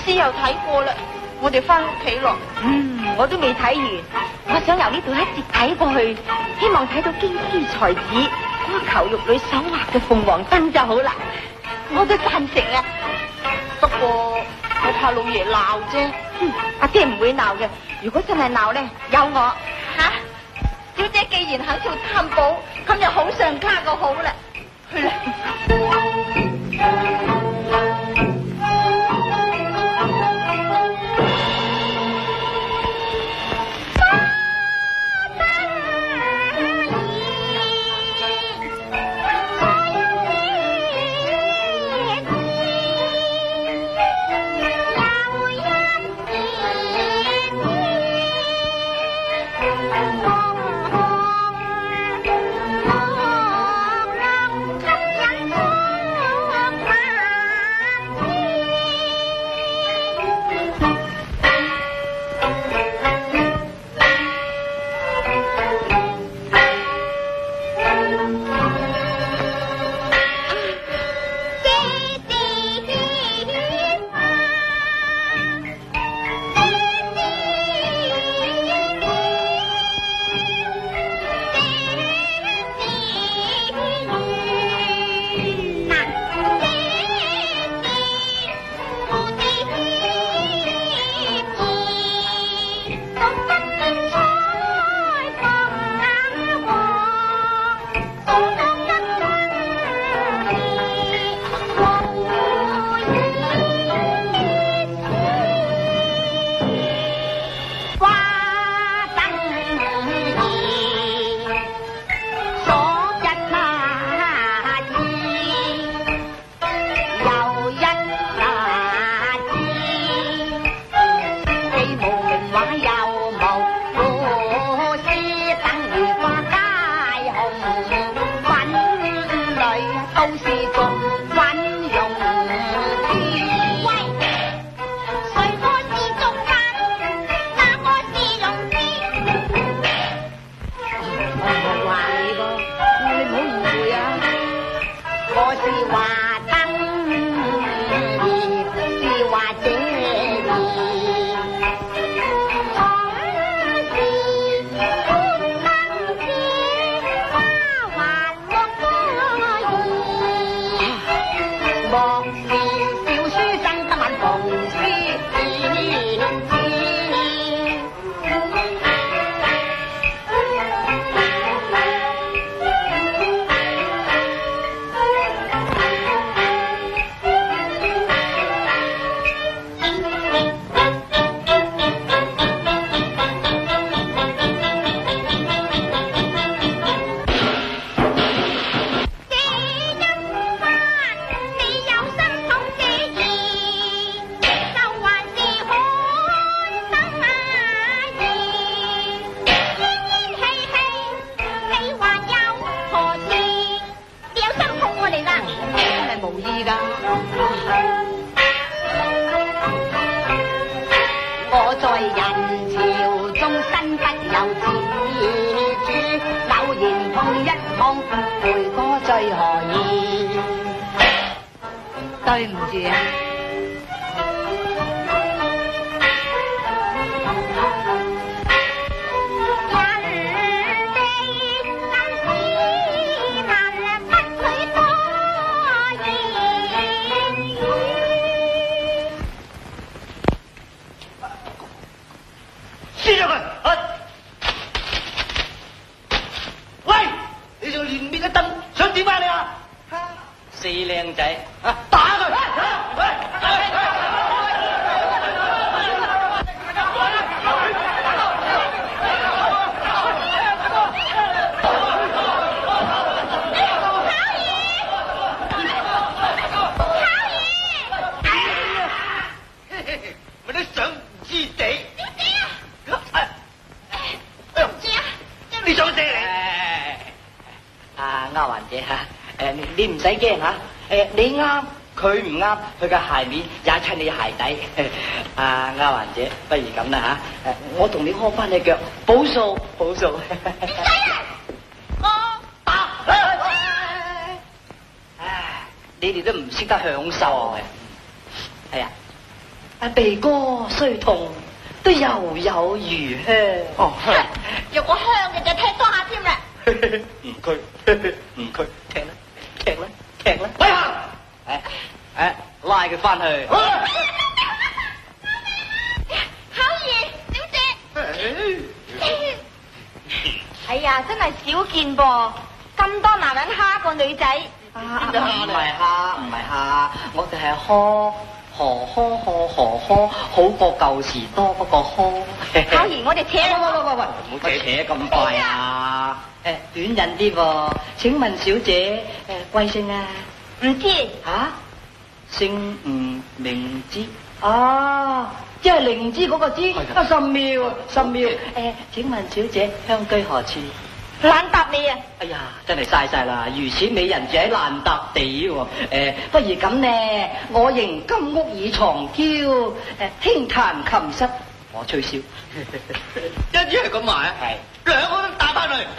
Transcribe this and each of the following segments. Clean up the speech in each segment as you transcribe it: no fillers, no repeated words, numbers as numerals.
詩又睇過啦，我哋翻屋企咯。 我都未睇完，我想由呢度一直睇過去，希望睇到京師才子嗰個裘玉女手畫嘅鳳凰燈就好啦。 我都贊成啊，不過我怕老爺鬧啫。 阿爹唔會鬧嘅，如果真係鬧咧，有我。 吓，小姐既然肯做擔保，咁就好上加個好啦。去啦。 對唔住啊！ 撕咗佢！喂，你仲連面嘅燈想點啊你啊？死靚仔啊！打佢！咪都想唔知地？你想死你？阿歐環姐嚇，你唔使驚嚇，你啱佢唔啱，佢嘅鞋面踩親你鞋底。阿歐環姐，不如咁啦嚇，我同你開翻你腳，補數補數。 唔使啊，我打！唉，你哋都唔識得享受嘅。係啊， 鼻哥雖痛，都猶有餘香。 哦，若果香嘅就踢多下添啦。 唔拘，唔拘，踢啦，踢啦，踢啦。喂下，拉佢翻去。 巧兒小姐， 哎呀，真係少見噃，咁多男人蝦個女仔。 唔係蝦，唔係蝦，我哋係呵。呵，好過舊時多嗰個呵。 巧兒，我哋扯啦！ 喂，唔好扯咁快啊！短人啲喎。請問小姐，貴姓啊？ 唔知嚇？姓吳明之。哦，即係靈芝嗰個芝。啊，甚妙。請問小姐鄉居何處？ 懶答你啊！ 哎呀，真係嘥晒啦！如此美人住喺爛笪地喎。不如咁呢，我迎金屋以藏嬌，輕彈琴瑟我吹簫。 一於係咁埋啊！係兩個都打翻去。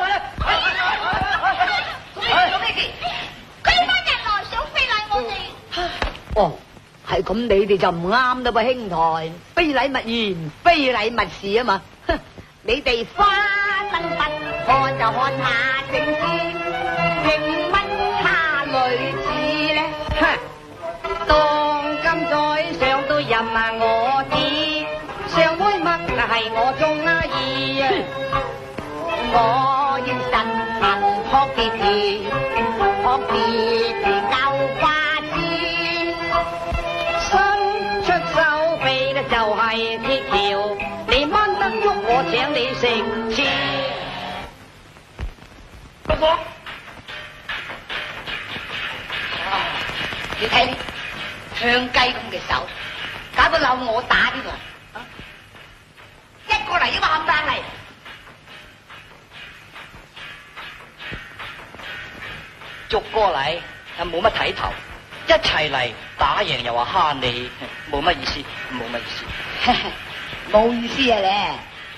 做咩事？佢班人來想非禮我哋。 哦，係咁，你哋就唔啱啦噃，兄台。非禮勿言，非禮勿視啊嘛。你哋花燈不看就看下正先，平乜差女子咧？當今在上都任我知，上妹乜係我中意啊！我要神神撲跌夠花枝，伸出手臂咧就係鐵橋。你掹得喐，我請你食翅。 不過， 你睇唱雞咁嘅手，搞到漏我打呢個。一個嚟一個冚唪唥嚟， 逐個嚟又冇乜睇頭，一齊嚟打贏又話蝦你，冇乜意思，冇乜意思。 冇意思啊咧！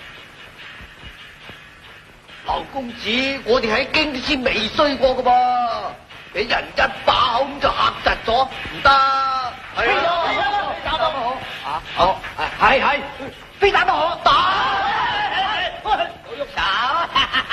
劉公子，我哋喺京師未衰過噶噃，俾人一把口咁就嚇窒咗，唔得。係啊，打得好啊！好，係，非打不可，打！好喐手。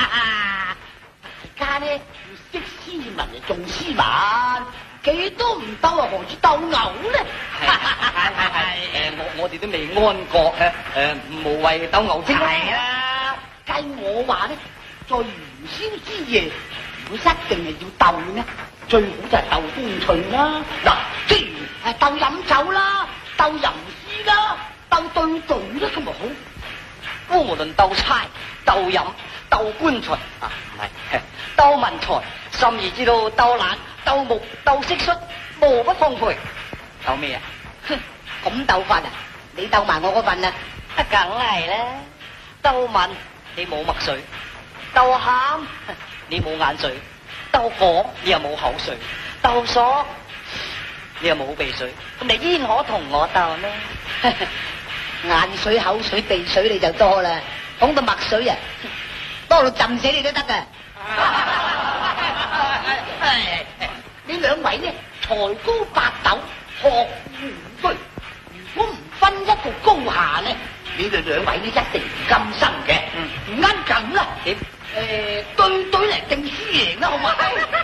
而家呢要識斯文就重斯文，幾多唔鬥啊，何止鬥牛咧？ 係，我哋都未安國無謂鬥牛精。 係啊，計我話咧，在如宵之夜，如果一定係要鬥呢，最好就係鬥風趣啦。嗱，即如鬥飲酒啦，鬥吟詩啦，鬥對對啦，咁咪好。 無論鬥差、鬥飲、鬥棺材啊，唔係鬥文才，甚而至到鬥懶、鬥木、鬥蟋蟀，無不奉陪。鬥咩啊？ 咁鬥法啊！你鬥埋我嗰份啊！ 梗係啦，鬥文你冇墨水，鬥喊你冇眼水，鬥火你又冇口水，鬥爽你又冇鼻水，咁你焉可同我鬥呢？ 眼水、口水、鼻水你就多啦，講到墨水啊，多到浸死你都得噶。 你兩位呢，才高八斗，學富五車。如果唔分一個高下呢，你哋兩位呢一定唔甘心嘅。唔啱咁啦，點？對嚟定輸贏啦，好嘛？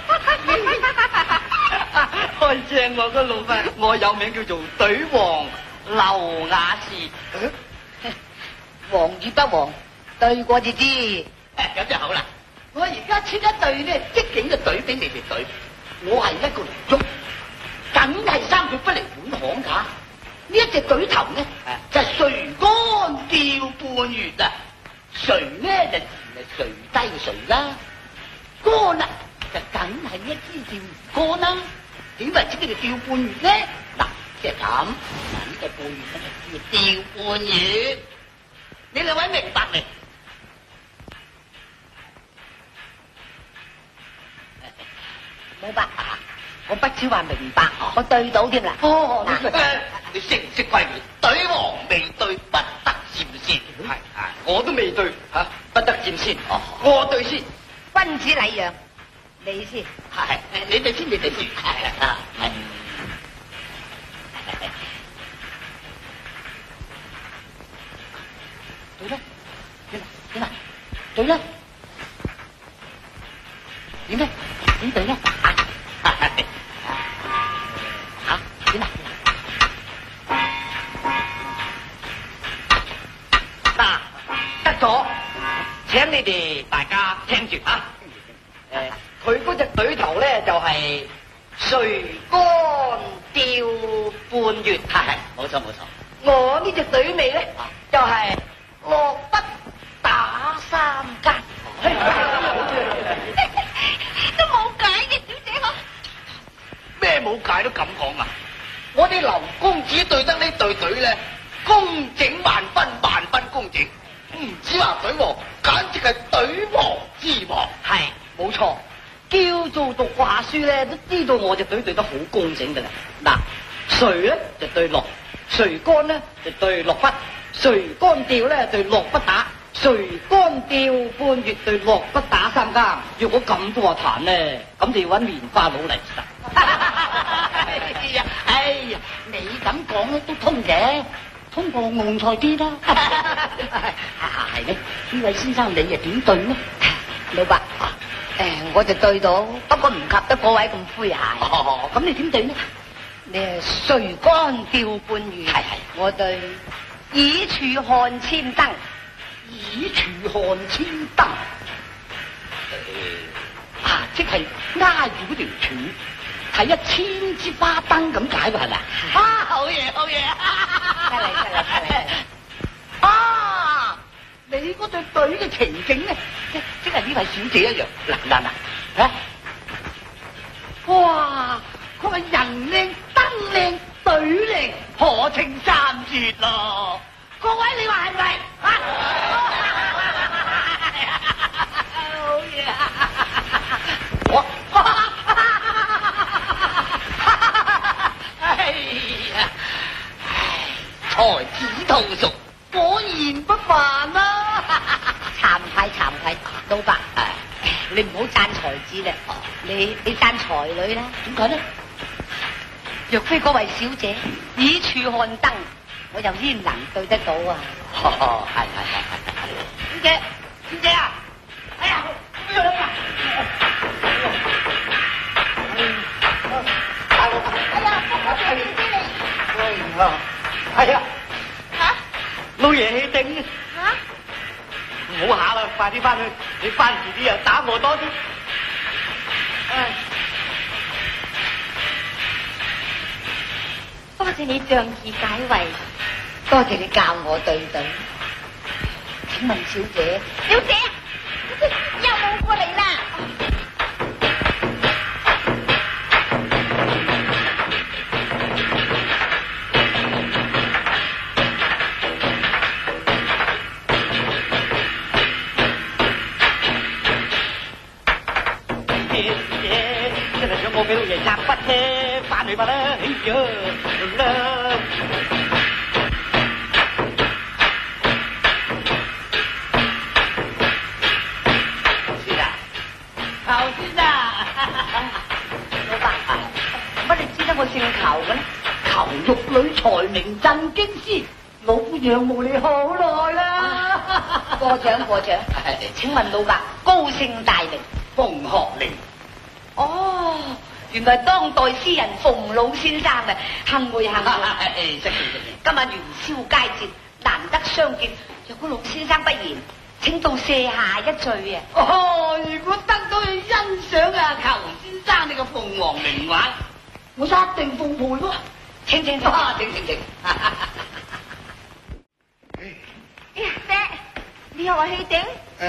開正我個老闆，我有名叫做隊王劉雅士。 黃與不黃，對過至知。 咁就好啦。我而家出一隊呢，即警嘅隊俾你哋隊，我係一個龍中，梗係三腳不離本行㗎。呢一隻隊頭呢，就係垂竿吊半月啊！垂呢就係垂低嘅垂啦，竿啊就梗係呢一支釣魚竿啦。點為之叫做吊半月呢？嗱，即係咁，呢隻半月呢就叫吊半月。你兩位明白未？ 冇白啊！我不只話明白，我對到添啦。 你識唔識規矩？隊王未對，不得佔先。係我都未對嚇，不得佔先。我對先。 君子禮讓，你先。 係你哋先，你哋先。係。 咧？點啊？對咧？點咧？點對咧？嚇？點啊？ 嗱，得咗，請你哋大家聽住啊！佢嗰隻隊頭咧就係垂竿吊半月，係冇錯冇錯。我呢隻隊尾咧就係落筆打三更， 都冇解嘅，小姐嗬。 咩冇解都咁講啊！我哋劉公子對得呢隊隊咧，工整萬分，萬分工整，唔止話隊王，簡直係隊王之王。 係冇錯。叫做讀話書咧，都知道我隻隊對得好工整㗎啦。嗱，垂咧就對落，垂竿咧就對落筆，垂竿吊咧對落筆打，垂竿吊半月對落筆打三更。若果咁多話彈咧，咁就要揾棉花佬嚟啦。 哎呀，你咁講咧都通嘅，通過旺財啲啦。係咧，呢位先生你又點對呢？ 老伯，我就對到，不過唔及得嗰位咁詼諧。 咁你點對呢？ 你係垂竿吊半月， 係我對倚柱看千燈。 倚柱看千燈，即係挨住嗰條柱睇一千支花燈咁解喎，係咪？好嘢，好嘢！ 得嚟。 啊！你嗰對隊嘅情景咧，即係呢位小姐一樣。嗱，哇！佢話人靚、燈靚、隊靚，可稱三絕咯。各位你話係唔係？好嘢！哎呀，才子吐熟，果然不凡啦！ 慚愧，老伯，你唔好讚才子啦，你讚才女啦。 點解咧？ 若非嗰位小姐倚柱看燈，我又焉能對得到啊？ 係。小姐啊！哎呀，咁樣啊！係啊！ 嚇？ 老爺氣頂。 嚇？ 唔好下啦，快啲翻去，你翻遲啲啊，打我多啲。 多謝你仗義解圍， 多謝你教我對隊。請問小姐， 小姐，又冇過嚟啦。 真係想我俾老爺壓筆啫，翻去吧啦，哎呀，啦！頭先啊， 老伯，乜你知得我姓裘嘅咧？ 裘玉女才名震京師，老夫仰慕你好耐啦。 過獎。請問老伯高姓大名？ 馮學齡。 哦，原來當代詩人馮老先生啊，幸會。今晚元宵佳節，難得相見，若果老先生不嫌，請到舍下一醉啊！ 如果得到去欣賞裘先生你個鳳凰名畫，我一定奉陪喎。請。 姐，你又話氣頂？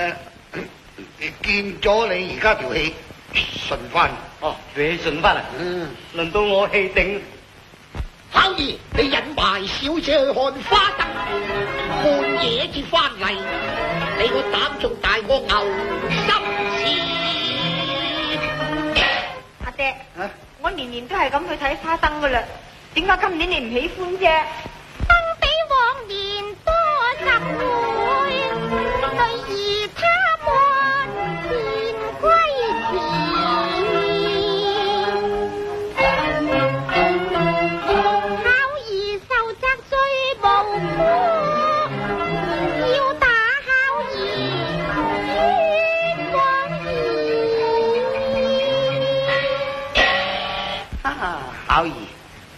見咗你而家條氣順翻。 條氣順翻啦。輪到我氣頂。 反而你引埋小姐去看花燈，半夜至翻嚟，你個膽仲大過牛心刺。 阿爹，我年年都係咁去睇花燈噶啦，點解今年你唔喜歡啫？ 燈比往年多10回，女兒他們便歸前。考兒受責最無辜，要大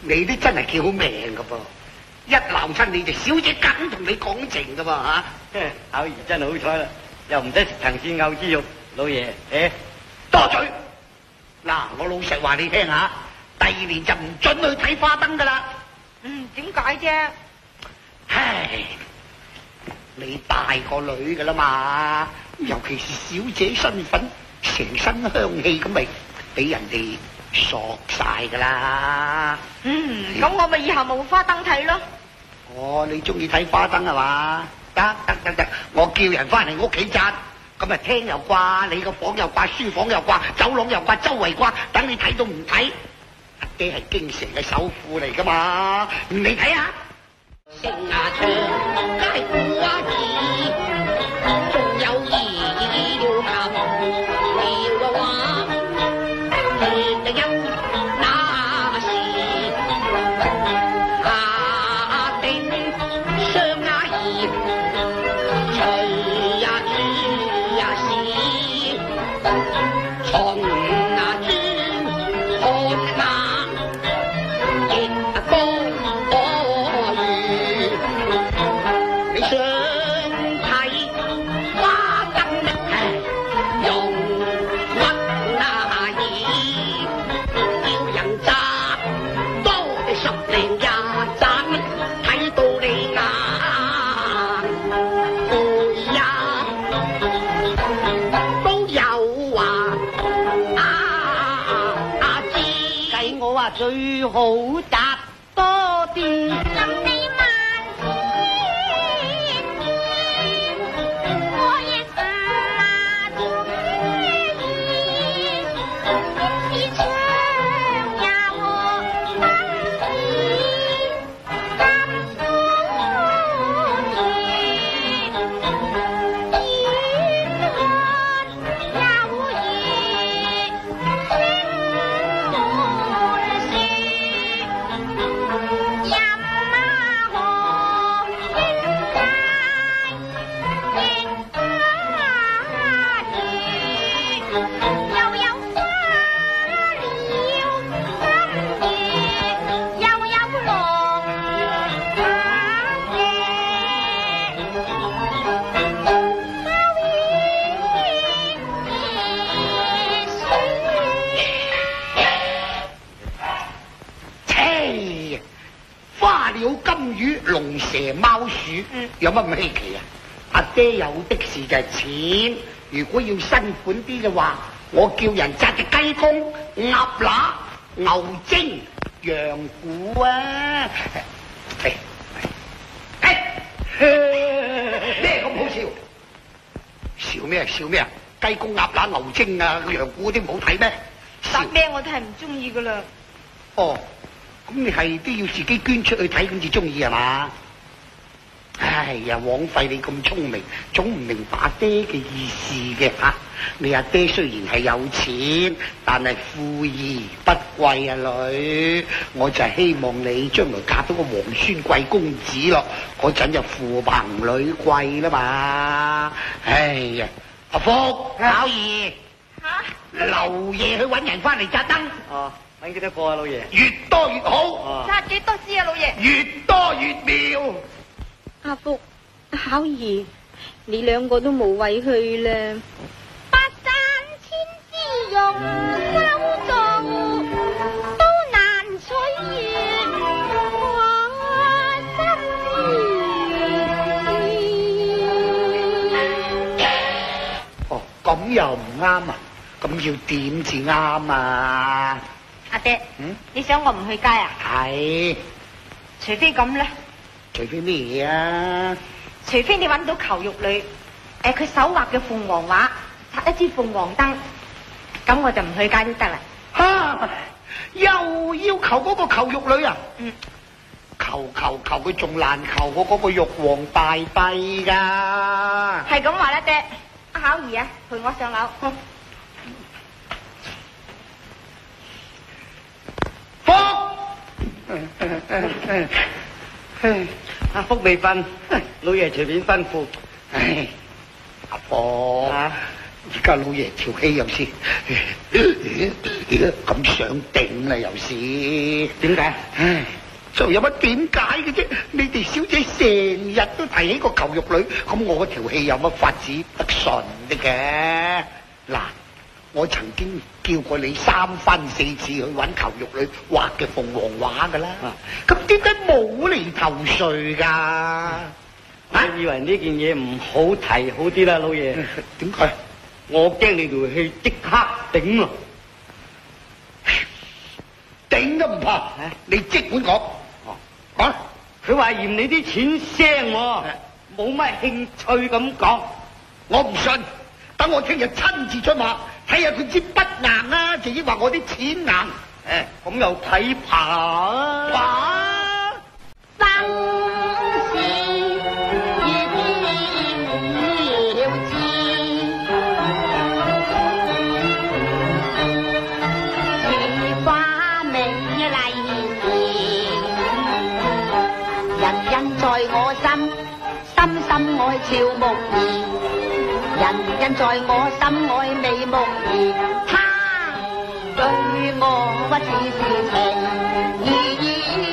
你都真係幾好命噶噃，一鬧親你就小姐梗同你講情噶噃吓。 巧兒真係好彩啦，又唔使食藤線牛豬肉，老爺， 多嘴。嗱，我老實話你聽下，第2年就唔准去睇花燈噶啦。 點解啫？ 唉，你大個女噶啦嘛，尤其是小姐身份，成身香氣咁咪俾人哋索晒噶啦。 咁我咪以後冇花燈睇咯。 哦，你中意睇花燈係嘛？得，我叫人翻嚟屋企紮，咁啊廳又掛，你個房又掛，書房又掛，走廊又掛，周圍掛，等你睇都唔睇。阿爹係京城嘅首富嚟噶嘛，你睇下。城牙長街古畫字，仲有二了琴了個畫，聽得音那時下定雙牙兒，隨呀住呀是，從牙轉看牙，亦高。你想睇花燈用乜那意？叫人扎多你10零20盞，睇到你眼攰呀！都有話知計我話最好紮多啲。龍蛇貓鼠，有乜咁稀奇啊？阿爹有的是就係錢，如果要新款啲嘅話，我叫人紮隻雞公、鴨乸、牛精、羊牯啊！咩咁好笑？笑咩？笑咩啊？雞公、鴨乸、牛精啊、羊牯嗰啲唔好睇咩？ 搭咩我都係唔中意噶啦。 哦。咁你係都要自己捐出去睇咁至中意係嘛？哎呀，枉費你咁聰明，總唔明白阿爹嘅意思嘅嚇。你阿爹雖然係有錢，但係富而不貴啊女。我就係希望你將來嫁到個皇孫貴公子咯，嗰陣就父憑女貴啦嘛。哎呀，阿福、巧兒，劉爺去揾人翻嚟紮燈。 哦。揾幾多個啊，老爺？ 越多越好。 紮幾多支啊，老爺？ 越多越妙。 阿福、巧兒，你兩個都無謂去啦。百盞千支用手做，都難取悅我心意。 哦，咁又唔啱啊？咁要點至啱啊？ 阿爹，你想我唔去街啊？ 係， 除非咁咧。 除非咩嘢啊？ 除非你揾到裘玉女，佢手畫嘅鳳凰畫，插一支鳳凰燈，咁我就唔去街都得啦。 嚇！又要求嗰個裘玉女啊？求佢仲難求過嗰個玉皇大帝㗎。 係咁話啦，爹。阿巧兒啊，陪我上樓。 阿福未瞓，老爺隨便吩咐。 阿福，而家老爺條氣又先。 咁想頂啦，又是點解？ 唉，仲有乜點解嘅啫？你哋小姐成日都提起個球玉女，咁我條戲有乜法子得順的嘅？嗱，我曾經叫過你3番4次去揾球玉女畫嘅鳳凰畫噶啦，咁點解冇嚟頭緒噶？ 我以為呢件嘢唔好提好啲啦，老爺。 點解？ 我驚你條戲即刻頂啊！ 頂都唔怕，你即管講。啊！ 佢話嫌你啲錢聲喎，冇乜興趣咁講。 我唔信，等我聽日親自出馬，睇下佢支筆硬啊，定抑話我啲錢硬。 咁又睇怕啊！ 生事已了知，似花美麗時，人人在我心，深深愛俏木兒，人人在我心愛美木兒，他對我不只是情意。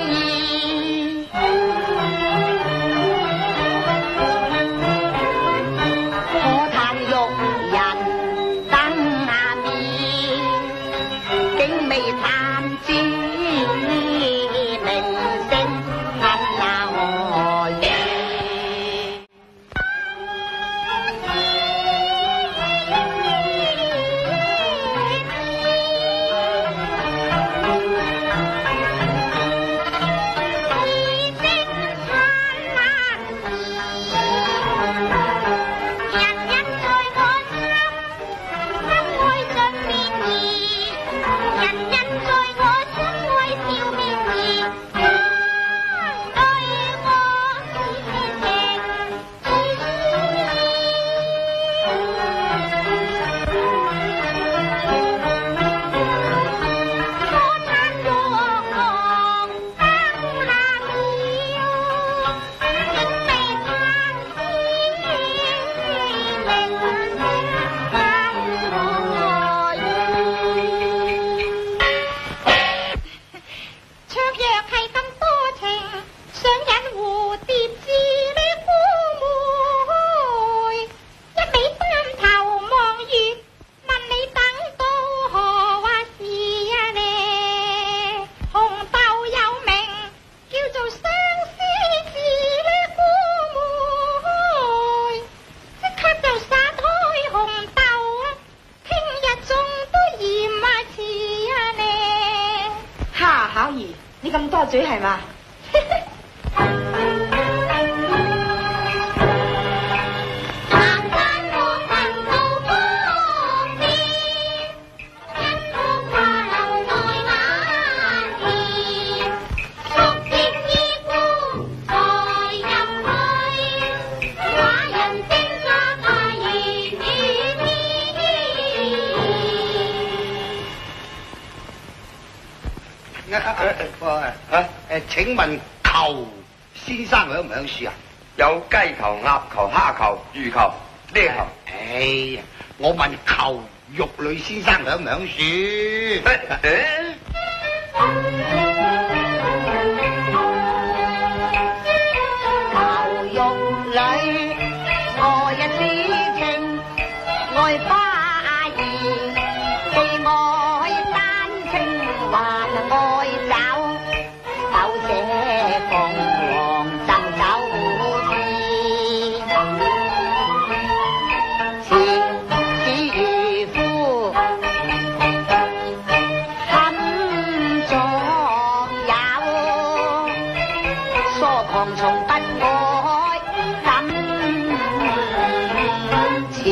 嘴係嘛？ 請問球先生響唔響樹啊？ 有雞球、鴨球、蝦球、魚球呢球。 哎呀，我問球玉女先生響唔響樹？ 球玉女愛一絲情，愛花兒，既愛丹青還愛酒。手寫鳳凰贈酒詞，前子漁夫很壯有，疏狂從不愛感詞。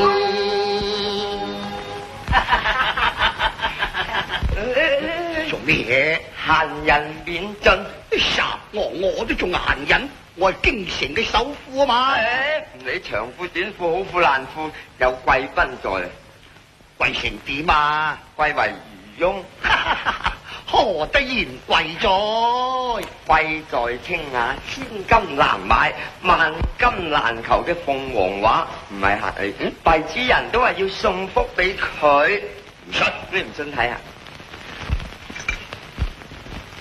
做咩嘢？ 閒人免進。 傻我都仲閒人，我係京城嘅首富啊嘛。 你長褲短褲好褲爛褲，有貴賓在， 貴成點啊？ 貴為漁翁， 何得言貴在？ 貴在清雅，千金難買，萬金難求嘅鳳凰畫，唔係客氣。幣主人都話要送福俾佢， 唔信你唔信睇啊？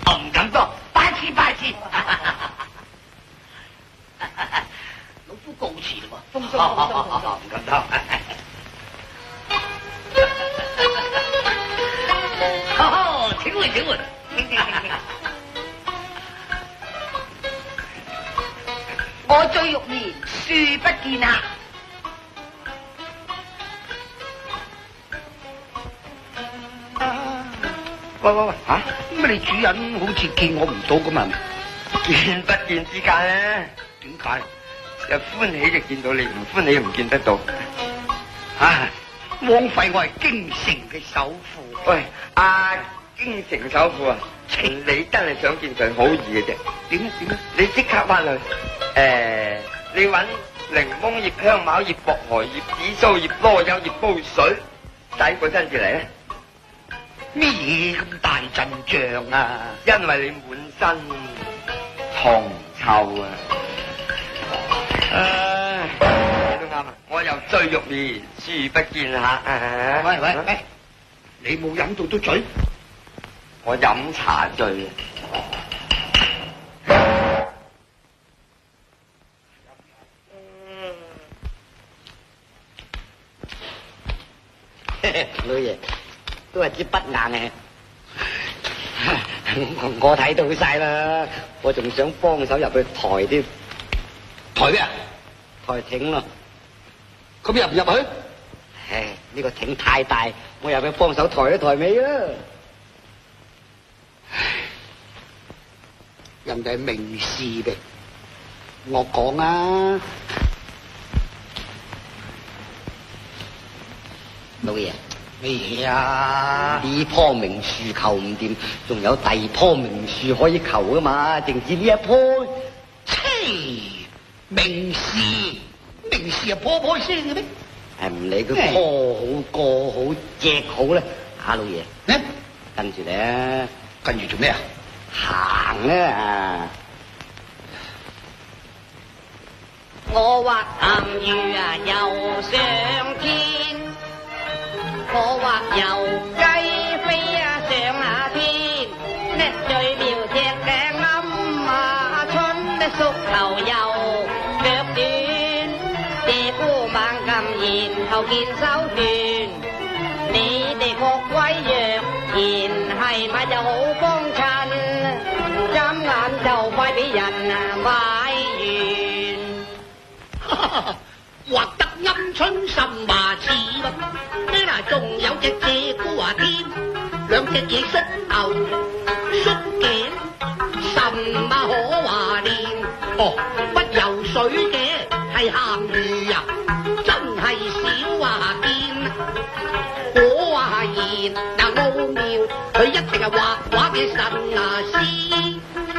唔敢當，拜次。老夫告辭啦喎， 風中唔敢當。請回。 我最玉兒，恕不見客。 喂，吓？乜你主人好似見我唔到咁啊？ 見不見之間咧？ 點解？ 又歡喜就見到你，唔歡喜就唔見得到。 啊，枉費我係京城嘅首富。 喂，京城首富啊，你真係想見佢好易嘅啫。 點啊？ 你即刻翻去，你揾檸檬葉、香茅葉、薄荷葉、紫蘇葉、羅柚葉煲水，洗個身至嚟啊！ 咩嘢咁大陣仗啊？ 因為你滿身銅臭啊！你都啱啊！我又醉玉兒，恕不見客。 喂，你冇飲到都醉？ 我飲茶醉老爺都係支筆硬嘅，我睇到晒啦，我仲想幫手入去抬添。 抬咩啊？ 抬艇咯。 咁入唔入去？ 唉，呢個艇太大，我入去幫手抬一抬尾啦。 人哋係名士嘅，我講啊， 老爺。 咩嘢啊？ 呢棵名樹求唔掂，仲有第二棵名樹可以求噶嘛？淨止呢一棵， 名士啊，坡聲嘅咩？ 唔理佢坡好過好隻好咧，老爺。 呢？ 跟住咧， 跟住做咩啊？ 行啊！ 我畫鹹魚啊，游上天。我畫油雞飛啊上下天，叻最苗隻頸冧啊春的縮頭右腳短，地姑猛撳然後見手段，你哋各位若然係咪就好幫襯，眨眼就快俾人買完。 畫得陰春甚華似咯，呢嗱仲有隻鷓鴣啊添，兩隻嘢縮頭縮頸，甚麼可華練？哦，不游水嘅係鹹魚啊，真係少話見。我話言嗱奧妙，佢一定係畫畫嘅神仙。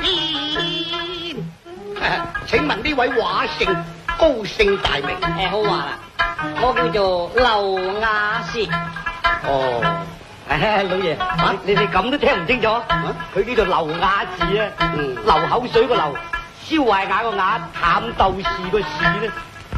請問呢位畫聖高姓大名？ 好話啦，我叫做劉雅士。 哦， 老爺，你哋咁都聽唔清楚？佢叫做劉雅士啊，流口水個流，燒壞牙個牙，淡豆豉個豉咧。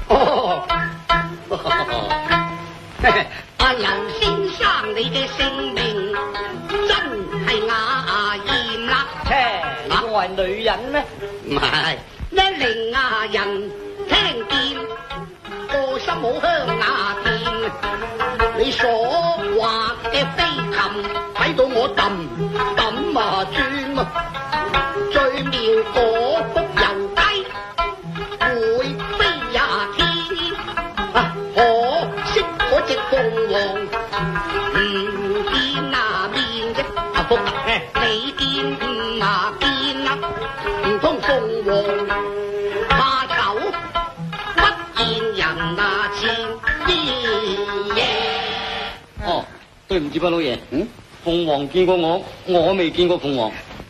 阿劉先生，你嘅姓名真係雅艷啦。 你估我係女人咩？ 唔係， 呢令亞人聽見個心好香雅甜，你所畫嘅飛禽睇到我揼啊轉啊，最妙嗰幅油雞會飛也天，可惜嗰隻鳳凰唔見面啫，福你見見啦，唔通鳳凰怕醜，不見人前耶。 哦，對唔住啊，老爺。鳳凰見過我未見過鳳凰。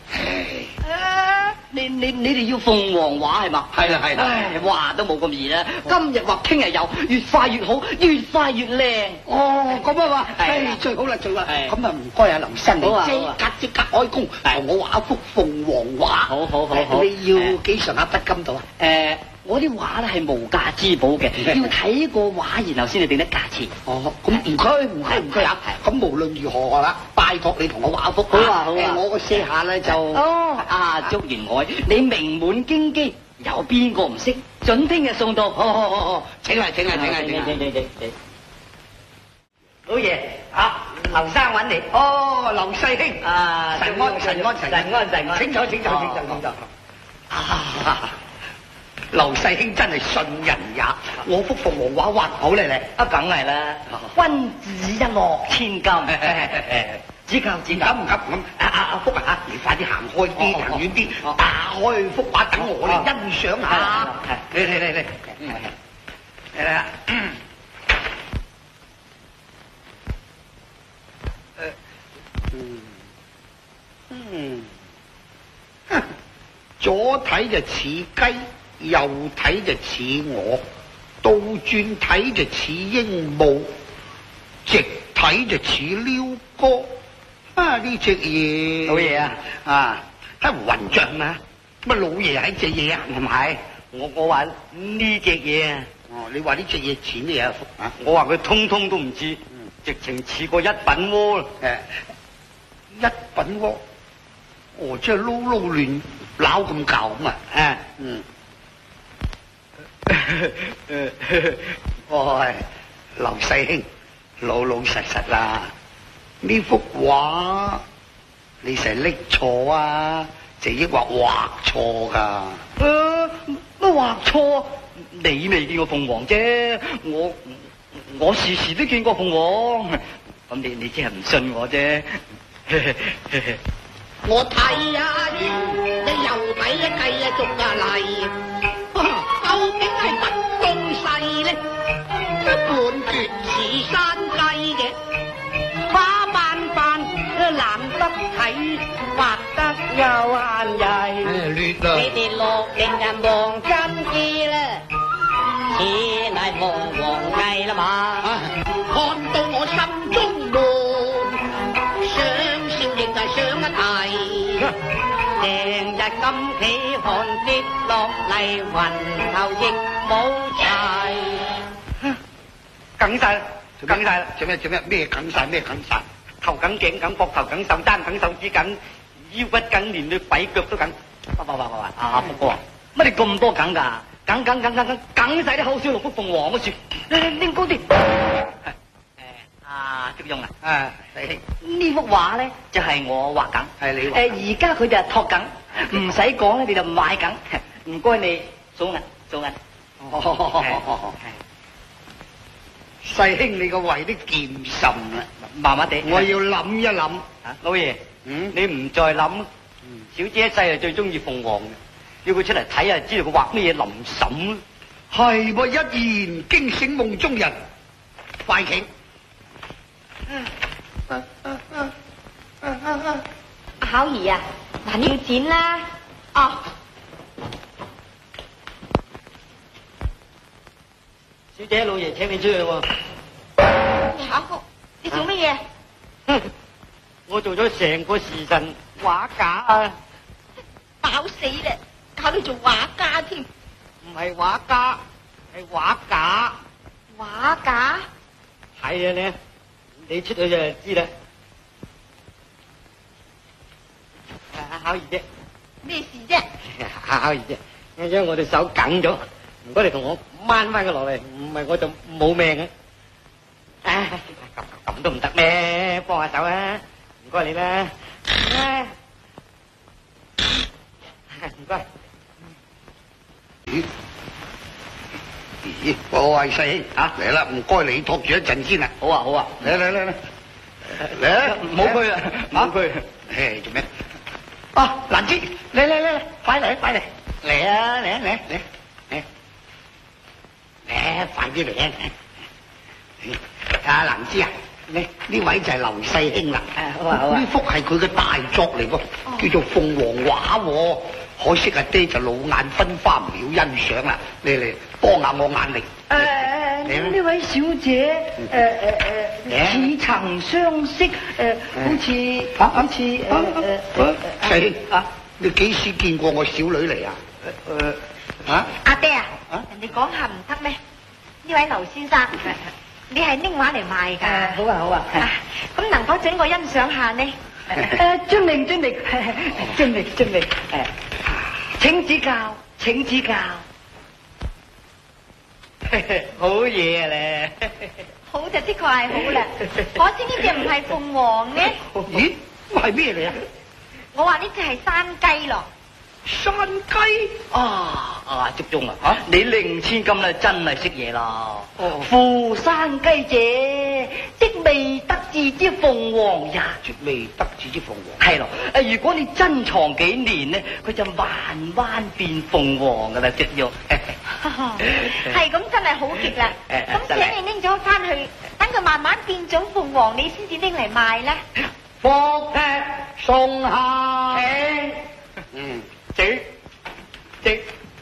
你哋要鳳凰畫係嘛？ 係啦。 畫都冇咁易啦。今日畫聽日有，越快越好，越快越靚。 哦，咁啊嘛，最好啦。咁啊唔該啊，劉生，你即刻開工，同我畫一幅鳳凰畫。 好。 你要幾上下筆金度啊？ 我啲畫咧係無價之寶嘅，要睇過畫然後先至定得價錢。 哦，咁唔該啊。咁無論如何啦，拜拜託你同我畫一幅。 好啊好啊我個舍下咧就祝願我你名滿京畿，有邊個唔識？準聽日送到。好， 請嚟。 老爺啊，劉生揾你。 哦，劉世兄啊， 神安，請坐。劉世兄真係信人也，我幅鳳凰畫畫好咧。 梗係啦，君子一諾千金。指教。 咁阿福啊，你快啲行開啲，行遠啲，打開幅畫等我嚟欣賞下。嚟。左睇就似雞，右睇就似鵝，倒轉睇就似鸚鵡，直睇就似鷯哥。呢隻嘢， 老爺係混帳啊！乜老爺係隻嘢啊？唔係， 我話呢隻嘢啊。 你話呢隻嘢似咩啊？ 我話佢通通都唔似，直情似個一品鍋。 一品鍋，即係撈亂撈咁舊咁啊！劉世兄，老實啦。呢幅畫你成日拎錯啊，定抑或畫錯噶？ 乜畫錯？你未見過鳳凰啫，我時時都見過鳳凰。咁你只係唔信我啫。 我睇完你又睇一計逐嚟，究竟係乜東西呢？半段似山雞嘅。花瓣瓣難得睇，畫得又閒曳。你哋落令人望真啲啦，似係鳳凰藝啦嘛。看到我心中悶，想笑亦係想一提。成日金企寒跌落嚟，雲頭亦冇齊。 梗晒啦！做咩？咩梗晒？ 頭梗頸梗膊頭梗手踭梗手指梗腰骨梗連對跛腳都梗。福哥，乜你咁多梗㗎？梗晒啲口笑六幅鳳凰嗰樹，拎高啲。祝庸啊！呢幅畫咧就係我畫梗， 係你畫。 而家佢就係托梗，唔使講咧你就買梗。唔該你數銀。 世兄，你個胃都劍滲啦， 麻麻地。 我要諗一諗。 老爺，你唔再諗。小姐一世係最中意鳳凰嘅，要佢出嚟睇下，知道佢畫咩嘢林沈。 係噃，一言驚醒夢中人。快請。 巧兒啊，嗱你要剪啦。 小姐，老爺請你出去喎。 巧福，你做乜嘢？ 我做咗成個時辰畫架啊！ 飽死啦，搞到做畫家添。 唔係畫家，係畫架。 畫架？ 係啊，你出去就知啦。巧兒姐， 咩事啫？ 巧兒姐，因為我哋手梗咗，唔該你同我掹翻佢落嚟，唔係我就冇命啊！咁都唔得咩？幫下手啊！唔該你啦，唔該。 我係世兄嚟啦，唔該你托住一陣先啦。 好啊， 嚟， 唔好拘啦，唔好拘。 做咩？蘭芝，嚟，快嚟，嚟啊，嚟，快啲嚟啊！蘭芝啊，呢位就係劉世兄啦。好啊。呢幅係佢嘅大作嚟噃，叫做《鳳凰畫》喎。可惜阿爹就老眼昏花，唔曉欣賞啦。你嚟幫下我眼力。 呢位小姐，似曾相識，好似世兄你幾時見過我小女嚟啊？ 阿爹啊，人哋講下唔得咩？呢位劉先生， 你係拎畫嚟賣㗎？ 好啊好啊。 咁能否准我欣賞下呢？ 遵命遵命，遵命遵命。請指教，請指教。好嘢啊咧！ 好就的確係好啦，可惜呢隻唔係鳳凰呢。 咦？係咩嚟啊？ 我話呢隻係山雞咯。 山雞竹中啊，你令千金啦，真係識嘢啦。扶山雞者，即未得志之鳳凰也。 絕未得志之鳳凰。 係咯，如果你珍藏幾年呢，佢就慢慢變鳳凰噶啦，隻肉。 係咁，真係好極啦。咁請你拎咗翻去，等佢慢慢變種鳳凰，你先至拎嚟賣啦。 伏劈送下。直。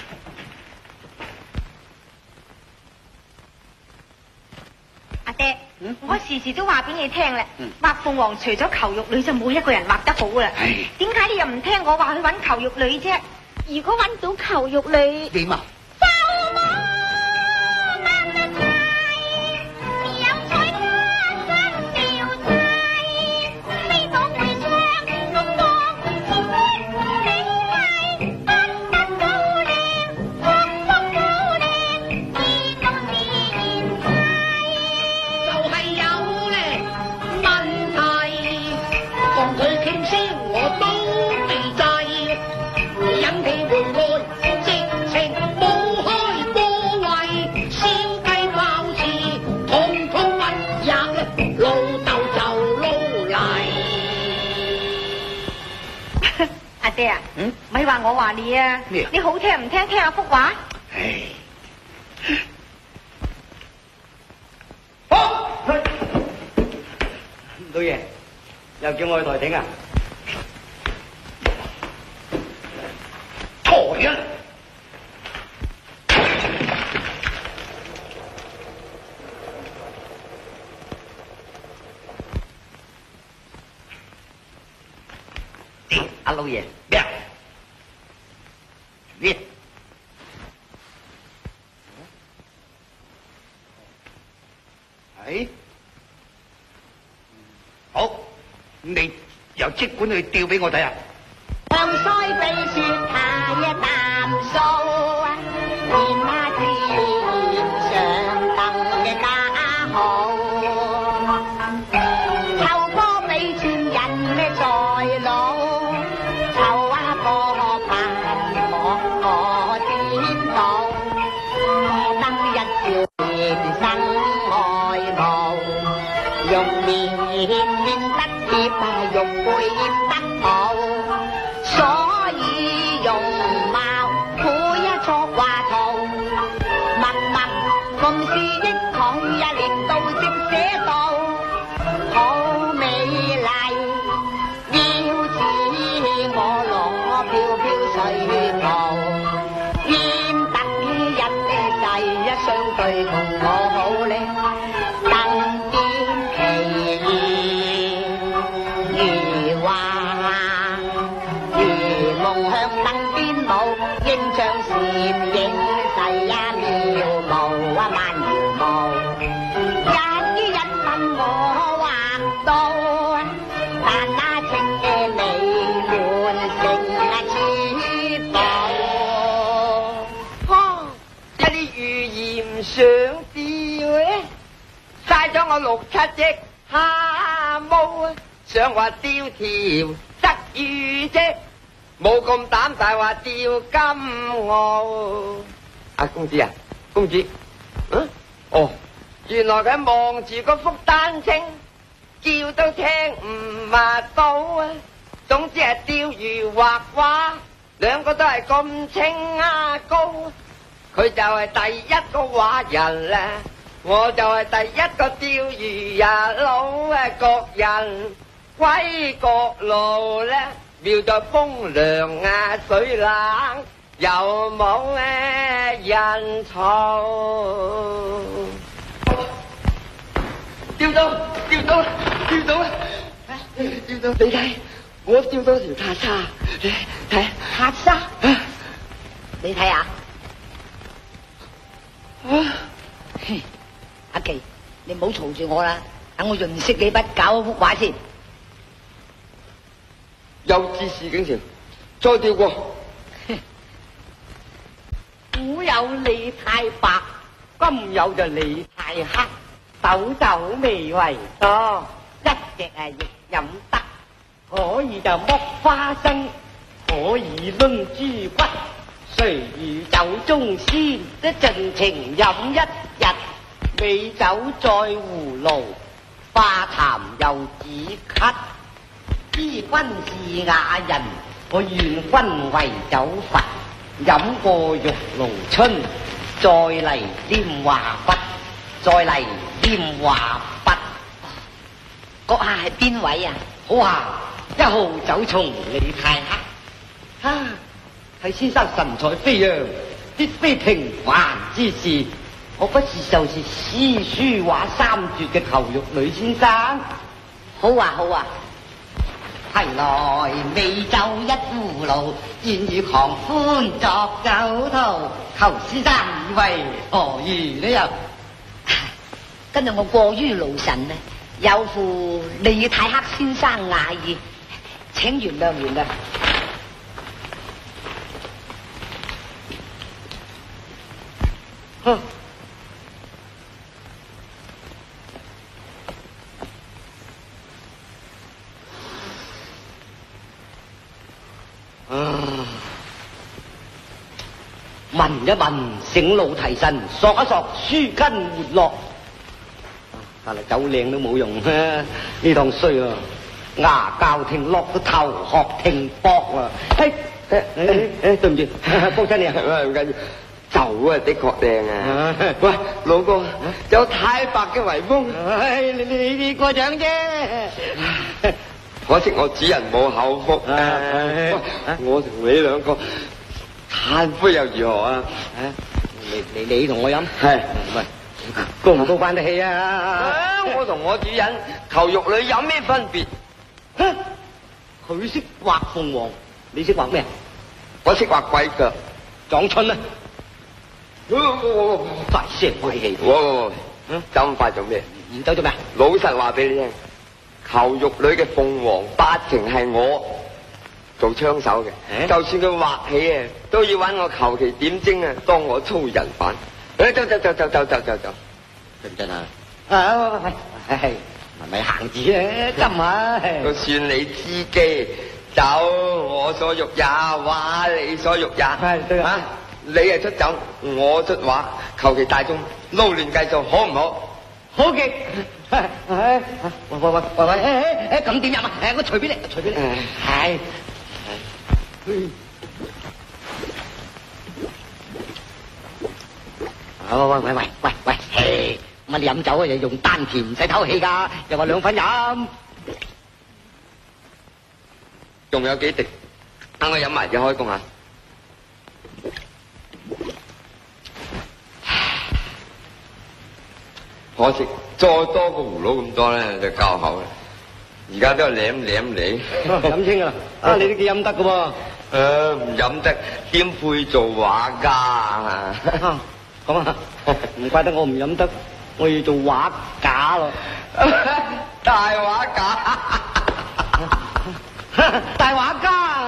阿爹，我時時都話俾你聽啦，畫鳳凰除咗裘玉女就冇一個人畫得好啦。點解你又唔聽我話去揾裘玉女啫？ 如果揾到裘玉女， 點啊？ 爹啊，咪話我話你啊，你好聽唔聽？聽下幅畫。 好，老爺又叫我去台頂啊？ 台啊！ 阿老爺。 咩？係好，你由即管去調俾我睇下。 向腮鼻雪下一啖數，連那天上等嘅家好，秋波比村人咧在老。玉背得好，所以容貌配一作畫圖，默默共是一行一年到正寫到，好美麗，要似我攞飄飄水泡，焉得一世一相對同我好呢？更見其意。夢向燈邊舞，應像禪影世呀妙無啊萬搖無，一於一分我畫到，但那情嘅美滿成啊似寶。 一啲預言上吊咧，嘥咗我6、7隻蝦毛，想話釣條鯽魚啫。冇咁膽大話釣金鰲。阿公子啊，公子，原來佢望住嗰幅丹青，叫都聽唔到啊。總之係釣魚畫畫，兩個都係咁清高。佢就係第一個畫人啦，我就係第一個釣魚佬啊。各人歸各路咧。妙在風涼啊水冷，又冇人嘈。釣到啦！你睇，我釣到條塔沙，睇塔沙，你睇下。阿琪， 你唔好嘈住我啦，等我潤色你筆，搞幅畫先。 又至是景潮，再跳過。 古有李太白，今有就李太黑，斗酒未為多，一隻亦飲得，可以就剝花生，可以攆豬骨，誰如酒中仙，都盡情飲一日。美酒在葫蘆，化痰又止咳。知君是雅人，我願君為酒罰。飲過玉爐春，再嚟拈畫筆，再嚟拈畫筆。 閣下係邊位啊？ 好啊，1號酒蟲李太黑。啊，睇先生神采飛揚，必非平凡之事。我不是就是詩書畫3絕嘅裘玉女先生。 好啊好啊， 提來美酒一葫蘆，願與狂歡作酒徒。求先生以為何如呢？又今日我過於勞神啊，有負李太黑先生雅意，請原諒原諒。 聞一聞醒腦提神，索一索舒筋活絡。但係酒靚都冇用呢趟衰啊！牙教停落到頭殼停搏啊！對唔住，幫親你啊！ 唔緊要，酒啊的確靚啊！喂，老哥，有太白嘅遺風， 你過獎啫。 可惜我主人冇口福我同你兩個嘆杯又如何啊？ 你同我飲係唔係高唔高翻得氣啊？ 我同我主人裘玉女有咩分別？ 佢識畫鳳凰，你識畫咩？ 我識畫鬼腳撞春啊！大聲鬼氣！ 走咁快做咩？ 唔走做咩？ 老實話俾你聽，裘玉女嘅鳳凰八成係我做槍手嘅，就算佢畫起啊，都要揾我求其點睛啊，當我粗人犯。走，真唔真啊？ 喂，咪行字咧，斟下。 都算你知機，走我所欲也，畫你所欲也。 對啊， 你係出酒，我出畫，求其大眾撈亂計數，好唔好？ 好極。喂，咁點飲啊？我隨便你，隨便你。係。喂，乜你飲酒啊？又用丹田唔使唞氣噶，又話2份飲。 仲有幾滴，等我飲埋至開工啊！可惜再多個葫蘆咁多咧，就交口啦。而家都係舐你。 飲清啊！你都幾飲得噶喎。 唔飲得，點配做畫家啊？ 咁啊，唔怪得我唔飲得，我要做畫架咯。 大畫架， 大畫家。